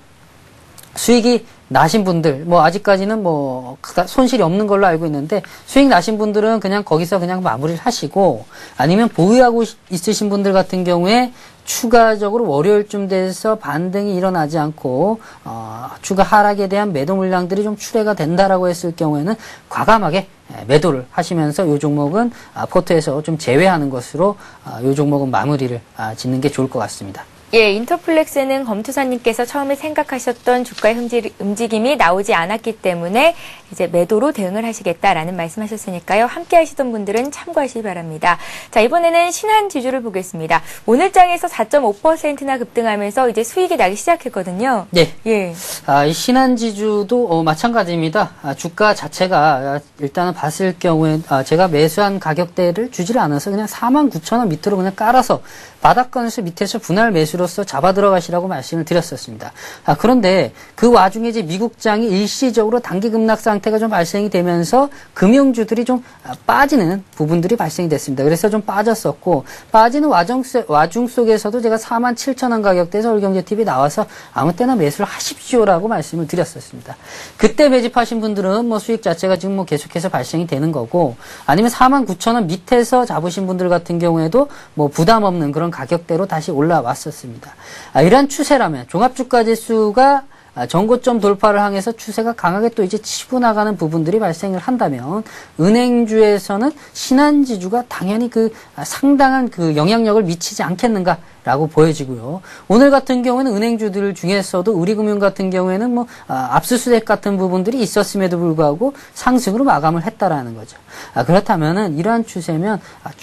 S2: 수익이 나신 분들, 뭐, 아직까지는 뭐, 손실이 없는 걸로 알고 있는데, 수익 나신 분들은 그냥 거기서 그냥 마무리를 하시고, 아니면 보유하고 있으신 분들 같은 경우에, 추가적으로 월요일쯤 돼서 반등이 일어나지 않고, 추가 하락에 대한 매도 물량들이 좀 출회가 된다라고 했을 경우에는, 과감하게 매도를 하시면서 이 종목은 포트에서 좀 제외하는 것으로, 이 종목은 마무리를 짓는 게 좋을 것 같습니다.
S1: 예, 인터플렉스는 검투사님께서 처음에 생각하셨던 주가의 움직임이 나오지 않았기 때문에 이제 매도로 대응을 하시겠다라는 말씀하셨으니까요. 함께 하시던 분들은 참고하시기 바랍니다. 자, 이번에는 신한지주를 보겠습니다. 오늘 장에서 4.5%나 급등하면서 이제 수익이 나기 시작했거든요.
S2: 네.
S1: 예.
S2: 이 신한지주도 마찬가지입니다. 주가 자체가 일단은 봤을 경우에 제가 매수한 가격대를 주지를 않아서 그냥 49,000원 밑으로 그냥 깔아서 바닥권에서 밑에서 분할 매수로서 잡아 들어가시라고 말씀을 드렸었습니다. 그런데 그 와중에 이제 미국장이 일시적으로 단기 급락 상태가 좀 발생이 되면서 금융주들이 좀 빠지는 부분들이 발생이 됐습니다. 그래서 좀 빠졌었고, 빠지는 와중 속에서도 제가 47,000원 가격대에 서울경제TV 나와서 아무 때나 매수를 하십시오라고 말씀을 드렸었습니다. 그때 매집하신 분들은 뭐 수익 자체가 지금 뭐 계속해서 발생이 되는 거고, 아니면 49,000원 밑에서 잡으신 분들 같은 경우에도 뭐 부담 없는 그런 가격대로 다시 올라왔었습니다. 이러한 추세라면 종합주가지수가 전고점 돌파를 향해서 추세가 강하게 또 이제 치고 나가는 부분들이 발생을 한다면 은행주에서는 신한지주가 당연히 상당한 영향력을 미치지 않겠는가라고 보여지고요. 오늘 같은 경우에는 은행주들 중에서도 우리금융 같은 경우에는 뭐 압수수색 같은 부분들이 있었음에도 불구하고 상승으로 마감을 했다라는 거죠. 그렇다면은 이러한 추세면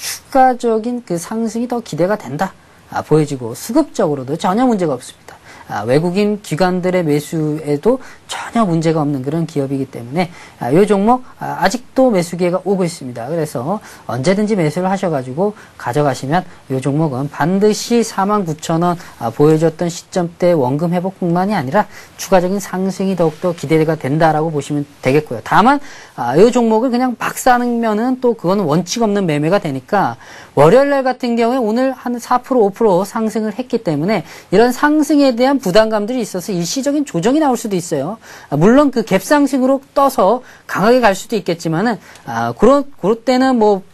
S2: 추가적인 상승이 더 기대가 된다 보여지고 수급적으로도 전혀 문제가 없습니다. 외국인 기관들의 매수에도 전혀 문제가 없는 그런 기업이기 때문에 이 종목 아직도 매수 기회가 오고 있습니다. 그래서 언제든지 매수를 하셔가지고 가져가시면 이 종목은 반드시 49,000원 보여줬던 시점대 원금 회복뿐만이 아니라 추가적인 상승이 더욱더 기대가 된다라고 보시면 되겠고요. 다만 이 종목을 그냥 막 사면은 또 그거는 원칙 없는 매매가 되니까 월요일날 같은 경우에 오늘 한 4% 5% 상승을 했기 때문에 이런 상승에 대한 부담감들이 있어서 일시적인 조정이 나올 수도 있어요. 물론 갭상승으로 떠서 강하게 갈 수도 있겠지만은 그럴 때는 뭐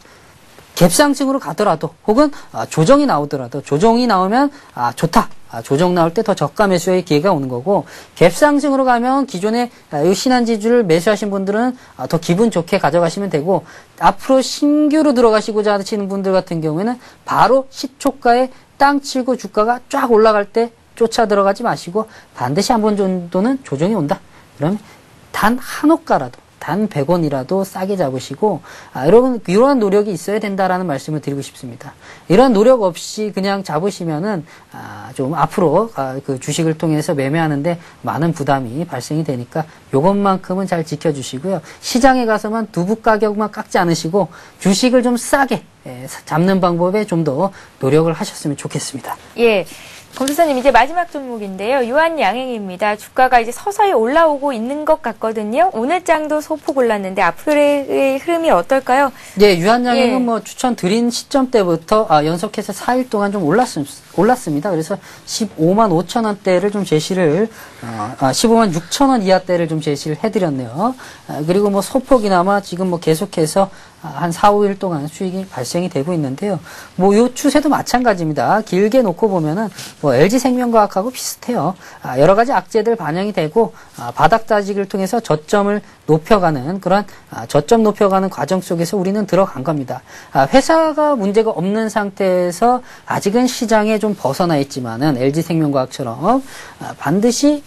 S2: 갭상승으로 가더라도 혹은 조정이 나오더라도 조정이 나오면 좋다. 조정 나올 때 더 저가 매수의 기회가 오는 거고, 갭상승으로 가면 기존에 이 신한지주를 매수하신 분들은 더 기분 좋게 가져가시면 되고, 앞으로 신규로 들어가시고자 하시는 분들 같은 경우에는 바로 시초가에 땅 치고 주가가 쫙 올라갈 때 쫓아 들어가지 마시고 반드시 한 번 정도는 조정이 온다. 그러면 단 한 호가라도 단 100원이라도 싸게 잡으시고 여러분 이러한 노력이 있어야 된다라는 말씀을 드리고 싶습니다. 이러한 노력 없이 그냥 잡으시면은 좀 앞으로 주식을 통해서 매매하는데 많은 부담이 발생이 되니까 요것만큼은 잘 지켜주시고요. 시장에 가서만 두부 가격만 깎지 않으시고 주식을 좀 싸게 잡는 방법에 좀 더 노력을 하셨으면 좋겠습니다.
S1: 예. 검수사님 이제 마지막 종목인데요. 유한양행입니다. 주가가 이제 서서히 올라오고 있는 것 같거든요. 오늘 장도 소폭 올랐는데 앞으로의 흐름이 어떨까요?
S2: 네, 유한양행은 뭐 추천드린 시점 때부터 연속해서 4일 동안 좀 올랐습니다. 그래서 15만 5천 원대를 좀 제시를 15만 6천 원 이하대를 좀 제시를 해드렸네요. 그리고 뭐 소폭이나마 지금 뭐 계속해서 한 4, 5일 동안 수익이 발생이 되고 있는데요. 뭐 요 추세도 마찬가지입니다. 길게 놓고 보면은 뭐 LG생명과학하고 비슷해요. 여러 가지 악재들 반영이 되고 바닥 다지기를 통해서 저점을 높여가는 그런 저점 높여가는 과정 속에서 우리는 들어간 겁니다. 회사가 문제가 없는 상태에서 아직은 시장에 좀 벗어나 있지만은 LG생명과학처럼 반드시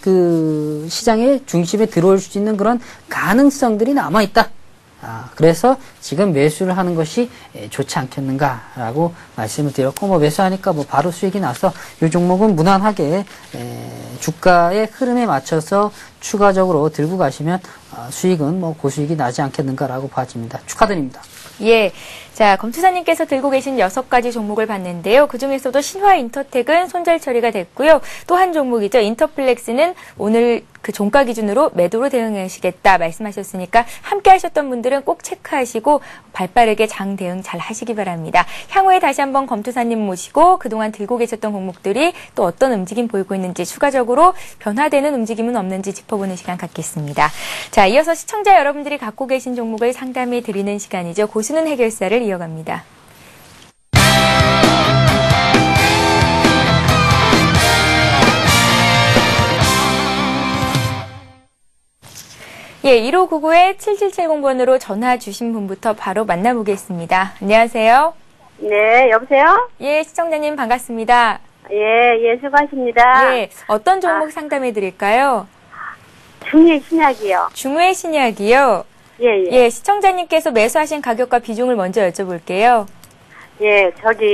S2: 시장의 중심에 들어올 수 있는 그런 가능성들이 남아 있다. 그래서 지금 매수를 하는 것이 좋지 않겠는가라고 말씀을 드렸고, 뭐 매수하니까 뭐 바로 수익이 나서 이 종목은 무난하게 주가의 흐름에 맞춰서 추가적으로 들고 가시면 수익은 뭐 고수익이 나지 않겠는가라고 봐집니다. 축하드립니다.
S1: 예. 자, 검투사님께서 들고 계신 6가지 종목을 봤는데요. 그중에서도 신화인터텍은 손절 처리가 됐고요. 또 한 종목이죠. 인터플렉스는 오늘 종가 기준으로 매도로 대응하시겠다 말씀하셨으니까 함께 하셨던 분들은 꼭 체크하시고 발빠르게 장 대응 잘 하시기 바랍니다. 향후에 다시 한번 검투사님 모시고 그동안 들고 계셨던 종목들이 또 어떤 움직임 보이고 있는지 추가적으로 변화되는 움직임은 없는지 짚어보는 시간 갖겠습니다. 자, 이어서 시청자 여러분들이 갖고 계신 종목을 상담해 드리는 시간이죠. 고수는 해결사를 이어갑니다. 예, 1599-7770번으로 전화 주신 분부터 바로 만나보겠습니다. 안녕하세요.
S3: 네, 여보세요?
S1: 예, 시청자님 반갑습니다.
S3: 예, 수고하십니다.
S1: 예, 어떤 종목 상담해 드릴까요?
S3: 중의 신약이요.
S1: 중외 신약이요.
S3: 예.
S1: 예, 시청자님께서 매수하신 가격과 비중을 먼저 여쭤볼게요.
S3: 예,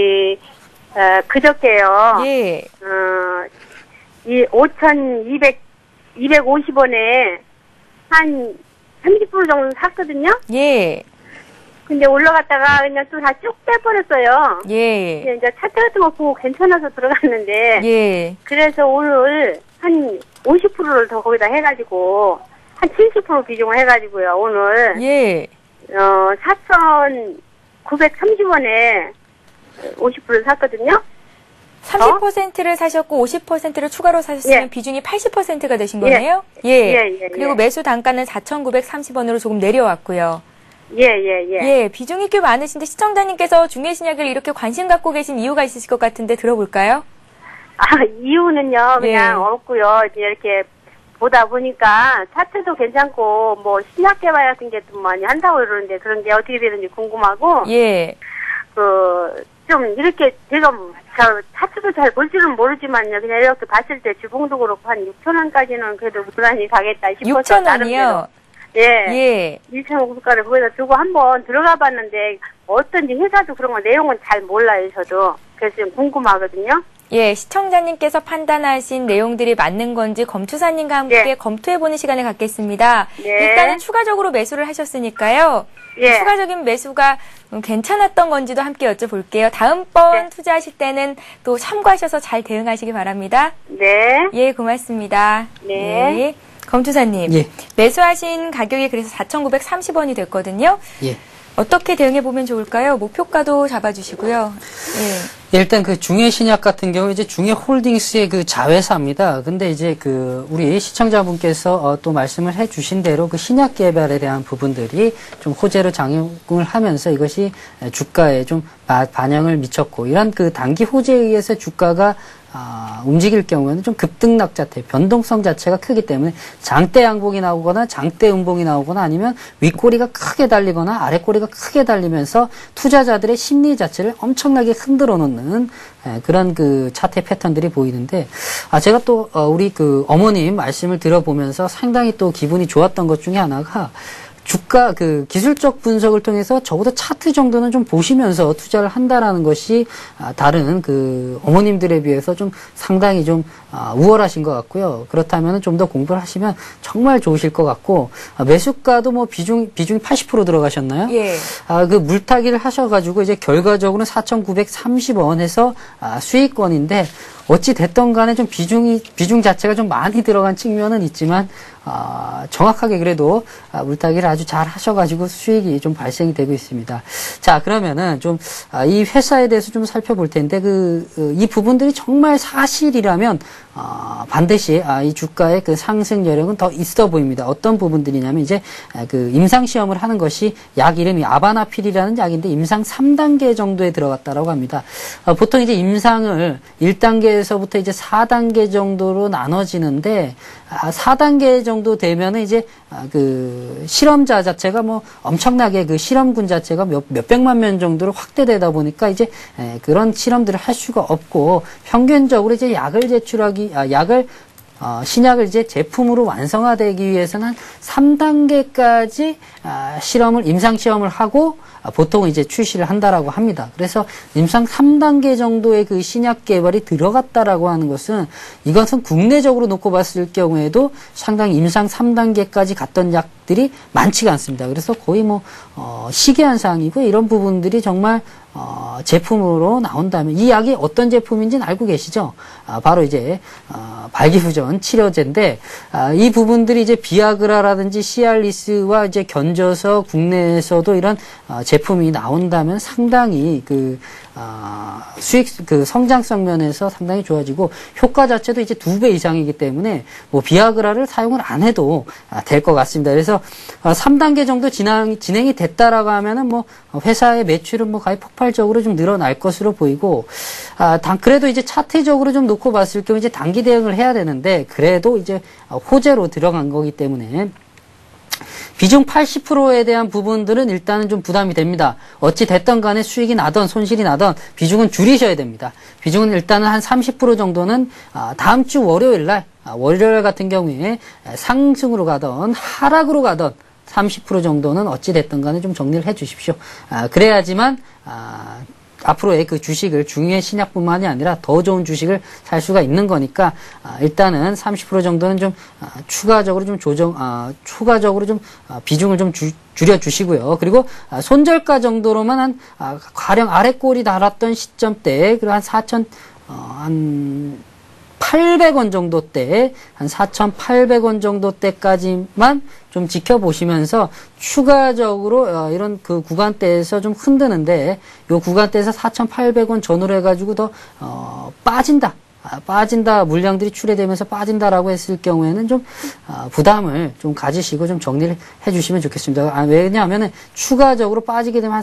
S3: 그저께요.
S1: 예,
S3: 이 5,250원에 한 30% 정도 샀거든요?
S1: 예,
S3: 근데 올라갔다가 그냥 또 다 쭉 빼버렸어요.
S1: 예,
S3: 이제 차트 같은 거 보고 괜찮아서 들어갔는데,
S1: 예,
S3: 그래서 오늘 한 50%를 더 거기다 해가지고, 한 70% 비중을 해가지고요, 오늘.
S1: 예.
S3: 4,930원에 50%를 샀거든요?
S1: 30%를 사셨고 50%를 추가로 사셨으면
S3: 예.
S1: 비중이 80%가 되신 거네요? 예. 그리고 매수 단가는 4,930원으로 조금 내려왔고요. 예, 비중이 꽤 많으신데 시청자님께서 중외신약을 이렇게 관심 갖고 계신 이유가 있으실 것 같은데 들어볼까요?
S3: 이유는요, 그냥
S1: 예.
S3: 없고요. 이제 이렇게 보다 보니까 차트도 괜찮고, 뭐, 신약 개발 같은 게 좀 많이 한다고 그러는데, 그런 게 어떻게 되는지 궁금하고,
S1: 예,
S3: 좀 이렇게 제가 차트도 잘 볼 줄은 모르지만요. 그냥 이렇게 봤을 때 주봉도 그렇고 한 6,000원까지는 그래도 무난히 가겠다 싶어서.
S1: 6,000원이요?
S3: 예. 1,500원가를 거기다 두고 한번 들어가 봤는데 어떤지 회사도 그런 거 내용은 잘 몰라요, 저도. 그래서 좀 궁금하거든요.
S1: 예, 시청자님께서 판단하신 내용들이 맞는 건지 검투사님과 함께 검토해보는 시간을 갖겠습니다.
S3: 네.
S1: 일단은 추가적으로 매수를 하셨으니까요.
S3: 예.
S1: 추가적인 매수가 괜찮았던 건지도 함께 여쭤볼게요. 다음번 투자하실 때는 또 참고하셔서 잘 대응하시기 바랍니다.
S3: 네.
S1: 예, 고맙습니다.
S3: 네.
S1: 검투사님.
S2: 예.
S1: 매수하신 가격이 그래서 4,930원이 됐거든요.
S2: 예.
S1: 어떻게 대응해보면 좋을까요? 목표가도 잡아주시고요. 예.
S2: 일단 그 중해신약 같은 경우 이제 중해홀딩스의 그 자회사입니다. 근데 이제 그 우리 시청자분께서 또 말씀을 해주신 대로 그 신약 개발에 대한 부분들이 좀 호재로 작용을 하면서 이것이 주가에 좀 반영을 미쳤고 이런 그 단기 호재에 의해서 주가가 움직일 경우에는 좀 급등락 자태, 변동성 자체가 크기 때문에 장대 양봉이 나오거나 장대 음봉이 나오거나 아니면 윗꼬리가 크게 달리거나 아랫꼬리가 크게 달리면서 투자자들의 심리 자체를 엄청나게 흔들어 놓는 그런 그 차트 패턴들이 보이는데 제가 또 우리 그 어머님 말씀을 들어보면서 상당히 또 기분이 좋았던 것 중에 하나가 주가 그 기술적 분석을 통해서 적어도 차트 정도는 좀 보시면서 투자를 한다라는 것이 다른 그 어머님들에 비해서 좀 상당히 좀 우월하신 것 같고요. 그렇다면 좀 더 공부를 하시면 정말 좋으실 것 같고 매수가도 뭐 비중이 80% 들어가셨나요?
S1: 예.
S2: 그 물타기를 하셔가지고 이제 결과적으로는 4,930원 해서 수익권인데 어찌 됐던 간에 좀 비중 자체가 좀 많이 들어간 측면은 있지만 정확하게 그래도 물타기를 아주 잘 하셔가지고 수익이 좀 발생이 되고 있습니다. 자, 그러면은 좀 이 회사에 대해서 좀 살펴볼 텐데 이 부분들이 정말 사실이라면 반드시 이 주가의 그 상승 여력은 더 있어 보입니다. 어떤 부분들이냐면 이제 그 임상 시험을 하는 것이 약 이름이 아바나필이라는 약인데 임상 3단계 정도에 들어갔다라고 합니다. 보통 이제 임상을 1단계에서부터 이제 4단계 정도로 나눠지는데 4단계 정도 되면은 이제 그 실험자 자체가 뭐 엄청나게 그 실험군 자체가 몇백만 명 정도로 확대되다 보니까 이제 그런 실험들을 할 수가 없고 평균적으로 이제 신약을 이제 제품으로 완성화되기 위해서는 한 3단계까지 임상시험을 하고 보통은 이제 출시를 한다라고 합니다. 그래서 임상 3단계 정도의 그 신약 개발이 들어갔다라고 하는 것은 이것은 국내적으로 놓고 봤을 경우에도 상당히 임상 3단계까지 갔던 약들이 많지가 않습니다. 그래서 거의 뭐 시기한상이고 이런 부분들이 정말 제품으로 나온다면 이 약이 어떤 제품인지는 알고 계시죠? 바로 이제 발기부전 치료제인데 이 부분들이 이제 비아그라라든지 시알리스와 이제 견져서 국내에서도 이런 제품이 나온다면 상당히 그 수익 그 성장성 면에서 상당히 좋아지고 효과 자체도 이제 2배 이상이기 때문에 뭐 비아그라를 사용을 안 해도 될 것 같습니다. 그래서 3단계 정도 진행이 됐다라고 하면은 뭐 회사의 매출은 뭐 거의 폭발적으로 좀 늘어날 것으로 보이고 그래도 이제 차트적으로 좀 놓고 봤을 경우 이제 단기 대응을 해야 되는데 그래도 이제 호재로 들어간 거기 때문에 비중 80%에 대한 부분들은 일단은 좀 부담이 됩니다. 어찌 됐던 간에 수익이 나던 손실이 나던 비중은 줄이셔야 됩니다. 비중은 일단은 한 30% 정도는 다음 주 월요일 날 같은 경우에 상승으로 가던 하락으로 가던 30% 정도는 어찌 됐던 간에 좀 정리를 해 주십시오. 그래야지만 앞으로의 그 주식을 중요한 신약뿐만이 아니라 더 좋은 주식을 살 수가 있는 거니까 일단은 30% 정도는 좀 추가적으로 좀 추가적으로 좀 비중을 좀 줄여 주시고요. 그리고 손절가 정도로만 한 가령 아래 꼴이 달았던 시점대에 그리고 한 800원 정도 대, 한 4,800원 정도 때까지만 좀 지켜보시면서 추가적으로 이런 그 구간대에서 좀 흔드는데 요 구간대에서 4,800원 전후로 해가지고 더 빠진다 물량들이 출회되면서 빠진다라고 했을 경우에는 좀 부담을 좀 가지시고 좀 정리를 해주시면 좋겠습니다. 왜냐하면은 추가적으로 빠지게 되면 한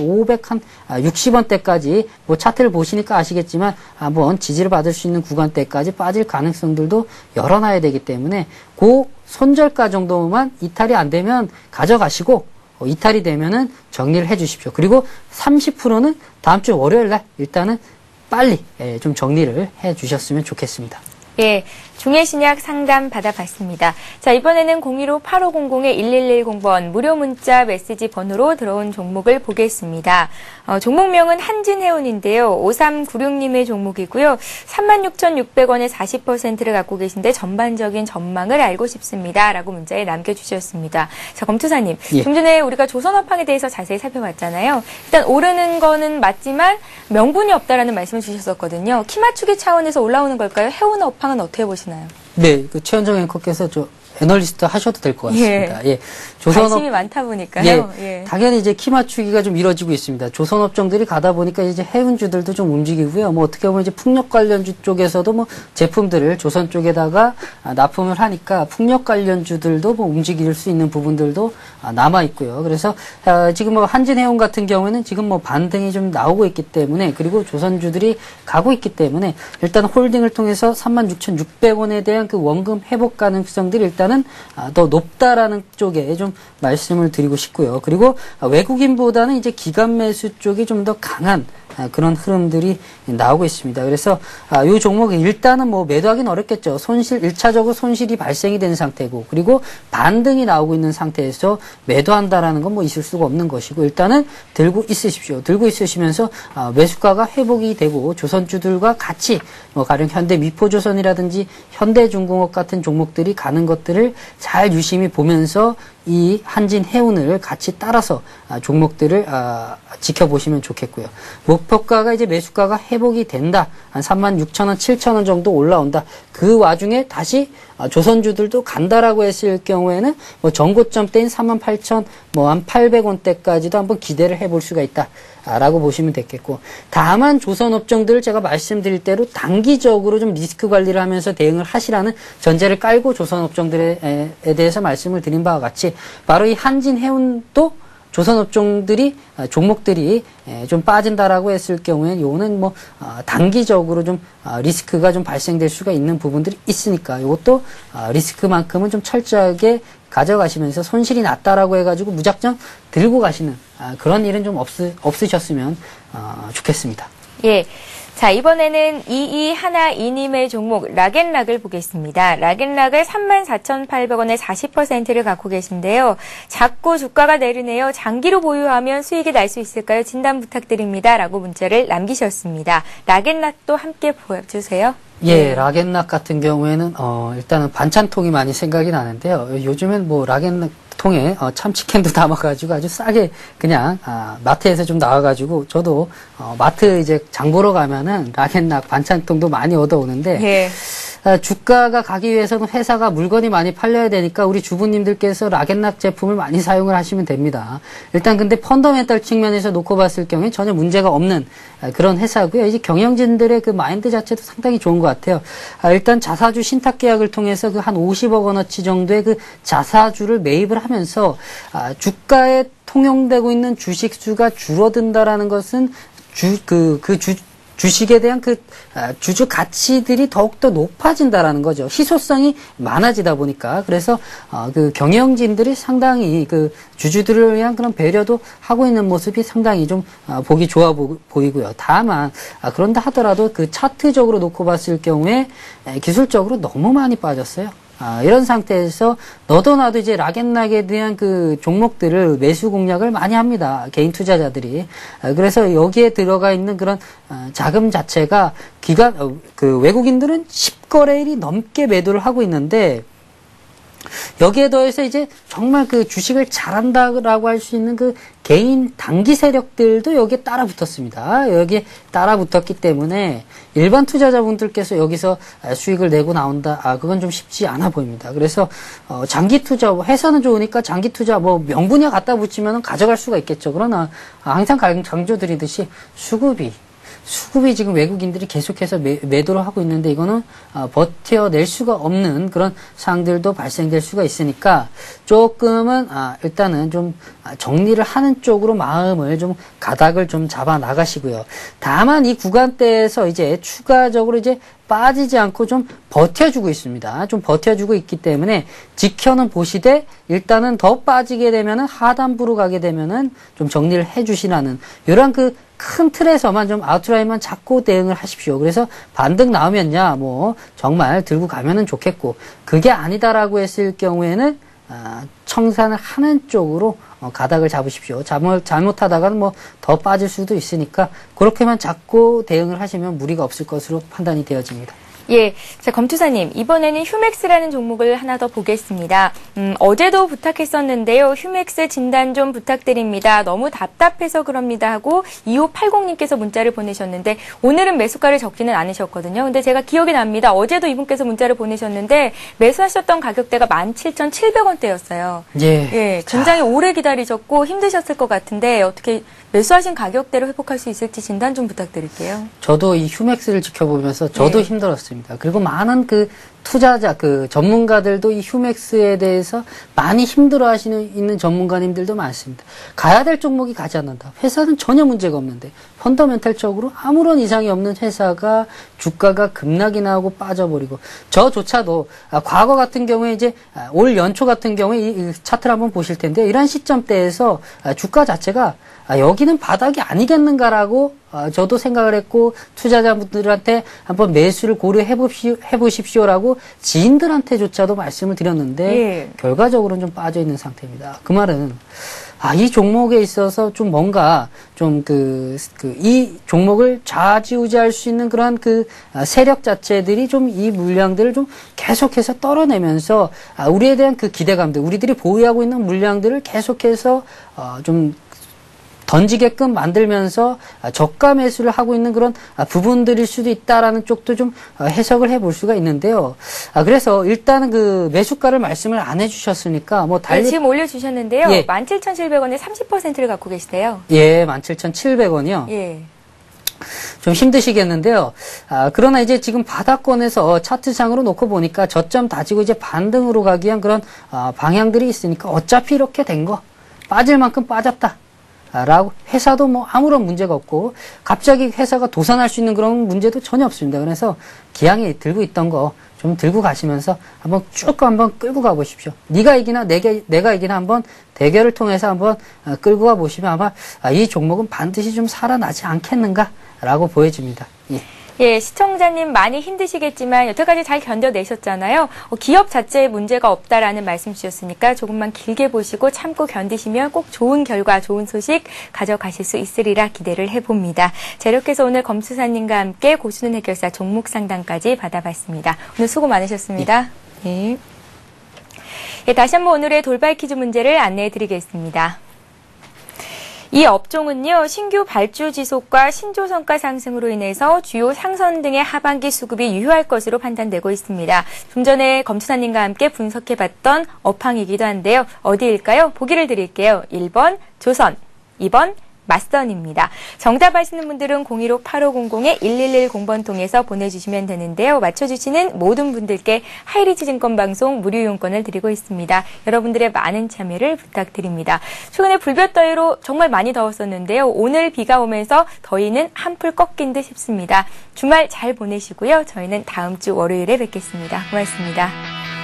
S2: 4,560원대까지 뭐 차트를 보시니까 아시겠지만 한번 지지를 받을 수 있는 구간대까지 빠질 가능성들도 열어놔야 되기 때문에 그 손절가 정도만 이탈이 안 되면 가져가시고 이탈이 되면은 정리를 해주십시오. 그리고 30%는 다음 주 월요일 날 일단은 빨리 좀 정리를 해 주셨으면 좋겠습니다.
S1: 예, 중해신약 상담 받아봤습니다. 자, 이번에는 015-8500-1110번 무료 문자 메시지 번호로 들어온 종목을 보겠습니다. 종목명은 한진해운인데요. 5396님의 종목이고요. 36,600원에 40%를 갖고 계신데 전반적인 전망을 알고 싶습니다. 라고 문자에 남겨주셨습니다. 자, 검투사님.
S2: 예.
S1: 좀 전에 우리가 조선업황에 대해서 자세히 살펴봤잖아요. 일단 오르는 거는 맞지만 명분이 없다라는 말씀을 주셨었거든요. 키 맞추기 차원에서 올라오는 걸까요? 해운업황은 어떻게 보시나요?
S2: 네, 그 최현정 앵커께서 애널리스트 하셔도 될 것 같습니다. 예.
S1: 관심이 많다 보니까요.
S2: 예. 당연히 이제 키 맞추기가 좀 이뤄지고 있습니다. 조선업종들이 가다 보니까 이제 해운주들도 좀 움직이고요. 뭐 어떻게 보면 이제 풍력 관련주 쪽에서도 뭐 제품들을 조선 쪽에다가 납품을 하니까 풍력 관련주들도 뭐 움직일 수 있는 부분들도 남아 있고요. 그래서 지금 뭐 한진해운 같은 경우에는 지금 뭐 반등이 좀 나오고 있기 때문에 그리고 조선주들이 가고 있기 때문에 일단 홀딩을 통해서 36,600원에 대한 그 원금 회복 가능성들이 일단은 더 높다라는 쪽에 좀 말씀을 드리고 싶고요. 그리고 외국인보다는 이제 기관 매수 쪽이 좀 더 강한 그런 흐름들이 나오고 있습니다. 그래서 이 종목은 일단은 뭐 매도하기는 어렵겠죠. 1차적으로 손실이 발생이 된 상태고 그리고 반등이 나오고 있는 상태에서 매도한다라는 건 뭐 있을 수가 없는 것이고 일단은 들고 있으십시오. 들고 있으시면서 매수가가 회복이 되고 조선주들과 같이 뭐 가령 현대미포조선이라든지 현대중공업 같은 종목들이 가는 것들을 잘 유심히 보면서 이 한진해운을 같이 따라서 종목들을 지켜보시면 좋겠고요. 목표가가 이제 매수가가 회복이 된다. 한 36,000원, 7,000원 정도 올라온다. 그 와중에 다시 조선주들도 간다라고 했을 경우에는 뭐 전고점 대인 38,000, 뭐 한 800원대까지도 한번 기대를 해볼 수가 있다. 라고 보시면 되겠고 다만 조선업종들을 제가 말씀드릴 대로 단기적으로 좀 리스크 관리를 하면서 대응을 하시라는 전제를 깔고 조선업종들에 대해서 말씀을 드린 바와 같이 바로 이 한진해운도 조선업종들이 종목들이 좀 빠진다라고 했을 경우에는 요거는 뭐 단기적으로 좀 리스크가 좀 발생될 수가 있는 부분들이 있으니까 이것도 리스크만큼은 좀 철저하게 가져가시면서 손실이 났다라고 해가지고 무작정 들고 가시는 그런 일은 좀 없으셨으면 좋겠습니다.
S1: 예. 자, 이번에는 2212님의 종목 락앤락을 보겠습니다. 락앤락을 34,800원에 40%를 갖고 계신데요. 자꾸 주가가 내리네요. 장기로 보유하면 수익이 날 수 있을까요? 진단 부탁드립니다. 라고 문자를 남기셨습니다. 락앤락도 함께 보여주세요.
S2: 예, 락앤락 같은 경우에는 일단은 반찬통이 많이 생각이 나는데요. 요즘엔 뭐 락앤락 통에 참치캔도 담아가지고 아주 싸게 그냥 마트에서 좀 나와가지고 저도 마트 이제 장 보러 가면은 락앤락 반찬통도 많이 얻어오는데
S1: 예.
S2: 주가가 가기 위해서는 회사가 물건이 많이 팔려야 되니까 우리 주부님들께서 락앤락 제품을 많이 사용을 하시면 됩니다. 일단 근데 펀더멘탈 측면에서 놓고 봤을 경우에 전혀 문제가 없는 그런 회사고요. 이제 경영진들의 그 마인드 자체도 상당히 좋은 것 같아요. 일단 자사주 신탁 계약을 통해서 그 한 50억 원어치 정도의 그 자사주를 매입을 하면서 주가에 통용되고 있는 주식수가 줄어든다라는 것은 주식에 대한 주주 가치들이 더욱더 높아진다라는 거죠. 희소성이 많아지다 보니까. 그래서, 경영진들이 상당히 주주들을 위한 그런 배려도 하고 있는 모습이 상당히 좀, 보기 좋아 보이고요. 다만, 그런다 하더라도 차트적으로 놓고 봤을 경우에 기술적으로 너무 많이 빠졌어요. 이런 상태에서 너도 나도 이제 락앤락에 대한 종목들을 매수 공략을 많이 합니다. 개인 투자자들이. 그래서 여기에 들어가 있는 그런 자금 자체가 외국인들은 10거래일이 넘게 매도를 하고 있는데 여기에 더해서 이제 정말 주식을 잘한다라고 할 수 있는 개인 단기 세력들도 여기에 따라 붙었습니다. 여기에 따라 붙었기 때문에 일반 투자자분들께서 여기서 수익을 내고 나온다. 그건 좀 쉽지 않아 보입니다. 그래서, 장기 투자, 회사는 좋으니까 장기 투자, 명분이 갖다 붙이면 가져갈 수가 있겠죠. 그러나, 항상 강조드리듯이 수급이 지금 외국인들이 계속해서 매도를 하고 있는데 이거는 버텨낼 수가 없는 그런 상황들도 발생될 수가 있으니까 조금은 일단은 좀 정리를 하는 쪽으로 마음을 좀 가닥을 좀 잡아 나가시고요. 다만 이 구간대에서 이제 추가적으로 이제 빠지지 않고 좀 버텨주고 있습니다. 좀 버텨주고 있기 때문에 지켜는 보시되 일단은 더 빠지게 되면은 하단부로 가게 되면은 좀 정리를 해주시라는 이런 큰 틀에서만 좀 아웃라인만 잡고 대응을 하십시오. 그래서 반등 나오면야 정말 들고 가면은 좋겠고 그게 아니다라고 했을 경우에는 청산을 하는 쪽으로 가닥을 잡으십시오. 잘못하다가는 더 빠질 수도 있으니까 그렇게만 잡고 대응을 하시면 무리가 없을 것으로 판단이 되어집니다.
S1: 예. 자, 검투사님, 이번에는 휴맥스라는 종목을 하나 더 보겠습니다. 어제도 부탁했었는데요. 휴맥스 진단 좀 부탁드립니다. 너무 답답해서 그럽니다 하고 2580님께서 문자를 보내셨는데 오늘은 매수가를 적지는 않으셨거든요. 근데 제가 기억이 납니다. 어제도 이분께서 문자를 보내셨는데 매수하셨던 가격대가 17,700원대였어요. 예. 굉장히 오래 기다리셨고 힘드셨을 것 같은데 어떻게 매수하신 가격대로 회복할 수 있을지 진단 좀 부탁드릴게요.
S2: 저도 이 휴맥스를 지켜보면서 저도 힘들었습니다. 그리고 많은 투자자, 전문가들도 이 휴맥스에 대해서 많이 힘들어 있는 전문가님들도 많습니다. 가야 될 종목이 가지 않는다. 회사는 전혀 문제가 없는데, 펀더멘탈적으로 아무런 이상이 없는 회사가 주가가 급락이나 하고 빠져버리고, 저조차도, 과거 같은 경우에 이제, 올 연초 같은 경우에 이 차트를 한번 보실 텐데, 이런 시점대에서 주가 자체가 여기는 바닥이 아니겠는가라고 저도 생각을 했고 투자자분들한테 한번 매수를 고려해 보십시오라고 지인들한테조차도 말씀을 드렸는데 결과적으로는 좀 빠져 있는 상태입니다. 그 말은 이 종목에 있어서 좀 뭔가 좀 이 종목을 좌지우지할 수 있는 그런 세력 자체들이 좀 이 물량들을 좀 계속해서 떨어내면서 우리에 대한 기대감들, 우리들이 보유하고 있는 물량들을 계속해서 좀 던지게끔 만들면서 저가 매수를 하고 있는 그런 부분들일 수도 있다라는 쪽도 좀 해석을 해볼 수가 있는데요. 그래서 일단은 매수가를 말씀을 안 해주셨으니까
S1: 지금 올려주셨는데요. 17,700원에 30%를 갖고 계시대요.
S2: 예, 17,700원이요.
S1: 예.
S2: 좀 힘드시겠는데요. 그러나 이제 지금 바닥권에서 차트상으로 놓고 보니까 저점 다지고 이제 반등으로 가기 위한 그런 방향들이 있으니까 어차피 이렇게 된 거 빠질 만큼 빠졌다. 라고 회사도 아무런 문제가 없고 갑자기 회사가 도산할 수 있는 그런 문제도 전혀 없습니다. 그래서 기왕에 들고 있던 거 좀 들고 가시면서 한번 쭉 한번 끌고 가 보십시오. 네가 이기나 내가 이기나 한번 대결을 통해서 한번 끌고 가 보시면 아마 이 종목은 반드시 좀 살아나지 않겠는가라고 보여집니다. 예.
S1: 예, 시청자님 많이 힘드시겠지만 여태까지 잘 견뎌내셨잖아요. 기업 자체에 문제가 없다라는 말씀 주셨으니까 조금만 길게 보시고 참고 견디시면 꼭 좋은 결과, 좋은 소식 가져가실 수 있으리라 기대를 해봅니다. 자, 이렇게 해서 오늘 검수사님과 함께 고수는 해결사 종목 상담까지 받아봤습니다. 오늘 수고 많으셨습니다. 예. 예, 다시 한번 오늘의 돌발 퀴즈 문제를 안내해드리겠습니다. 이 업종은요, 신규 발주 지속과 신조성가 상승으로 인해서 주요 상선 등의 하반기 수급이 유효할 것으로 판단되고 있습니다. 좀 전에 검수사님과 함께 분석해봤던 업황이기도 한데요. 어디일까요? 보기를 드릴게요. 1번 조선, 2번 맞선입니다. 정답 아시는 분들은 015-8500-1110번 통해서 보내주시면 되는데요. 맞춰주시는 모든 분들께 하이리치 증권방송 무료 이용권을 드리고 있습니다. 여러분들의 많은 참여를 부탁드립니다. 최근에 불볕더위로 정말 많이 더웠었는데요. 오늘 비가 오면서 더위는 한풀 꺾인 듯 싶습니다. 주말 잘 보내시고요. 저희는 다음 주 월요일에 뵙겠습니다. 고맙습니다.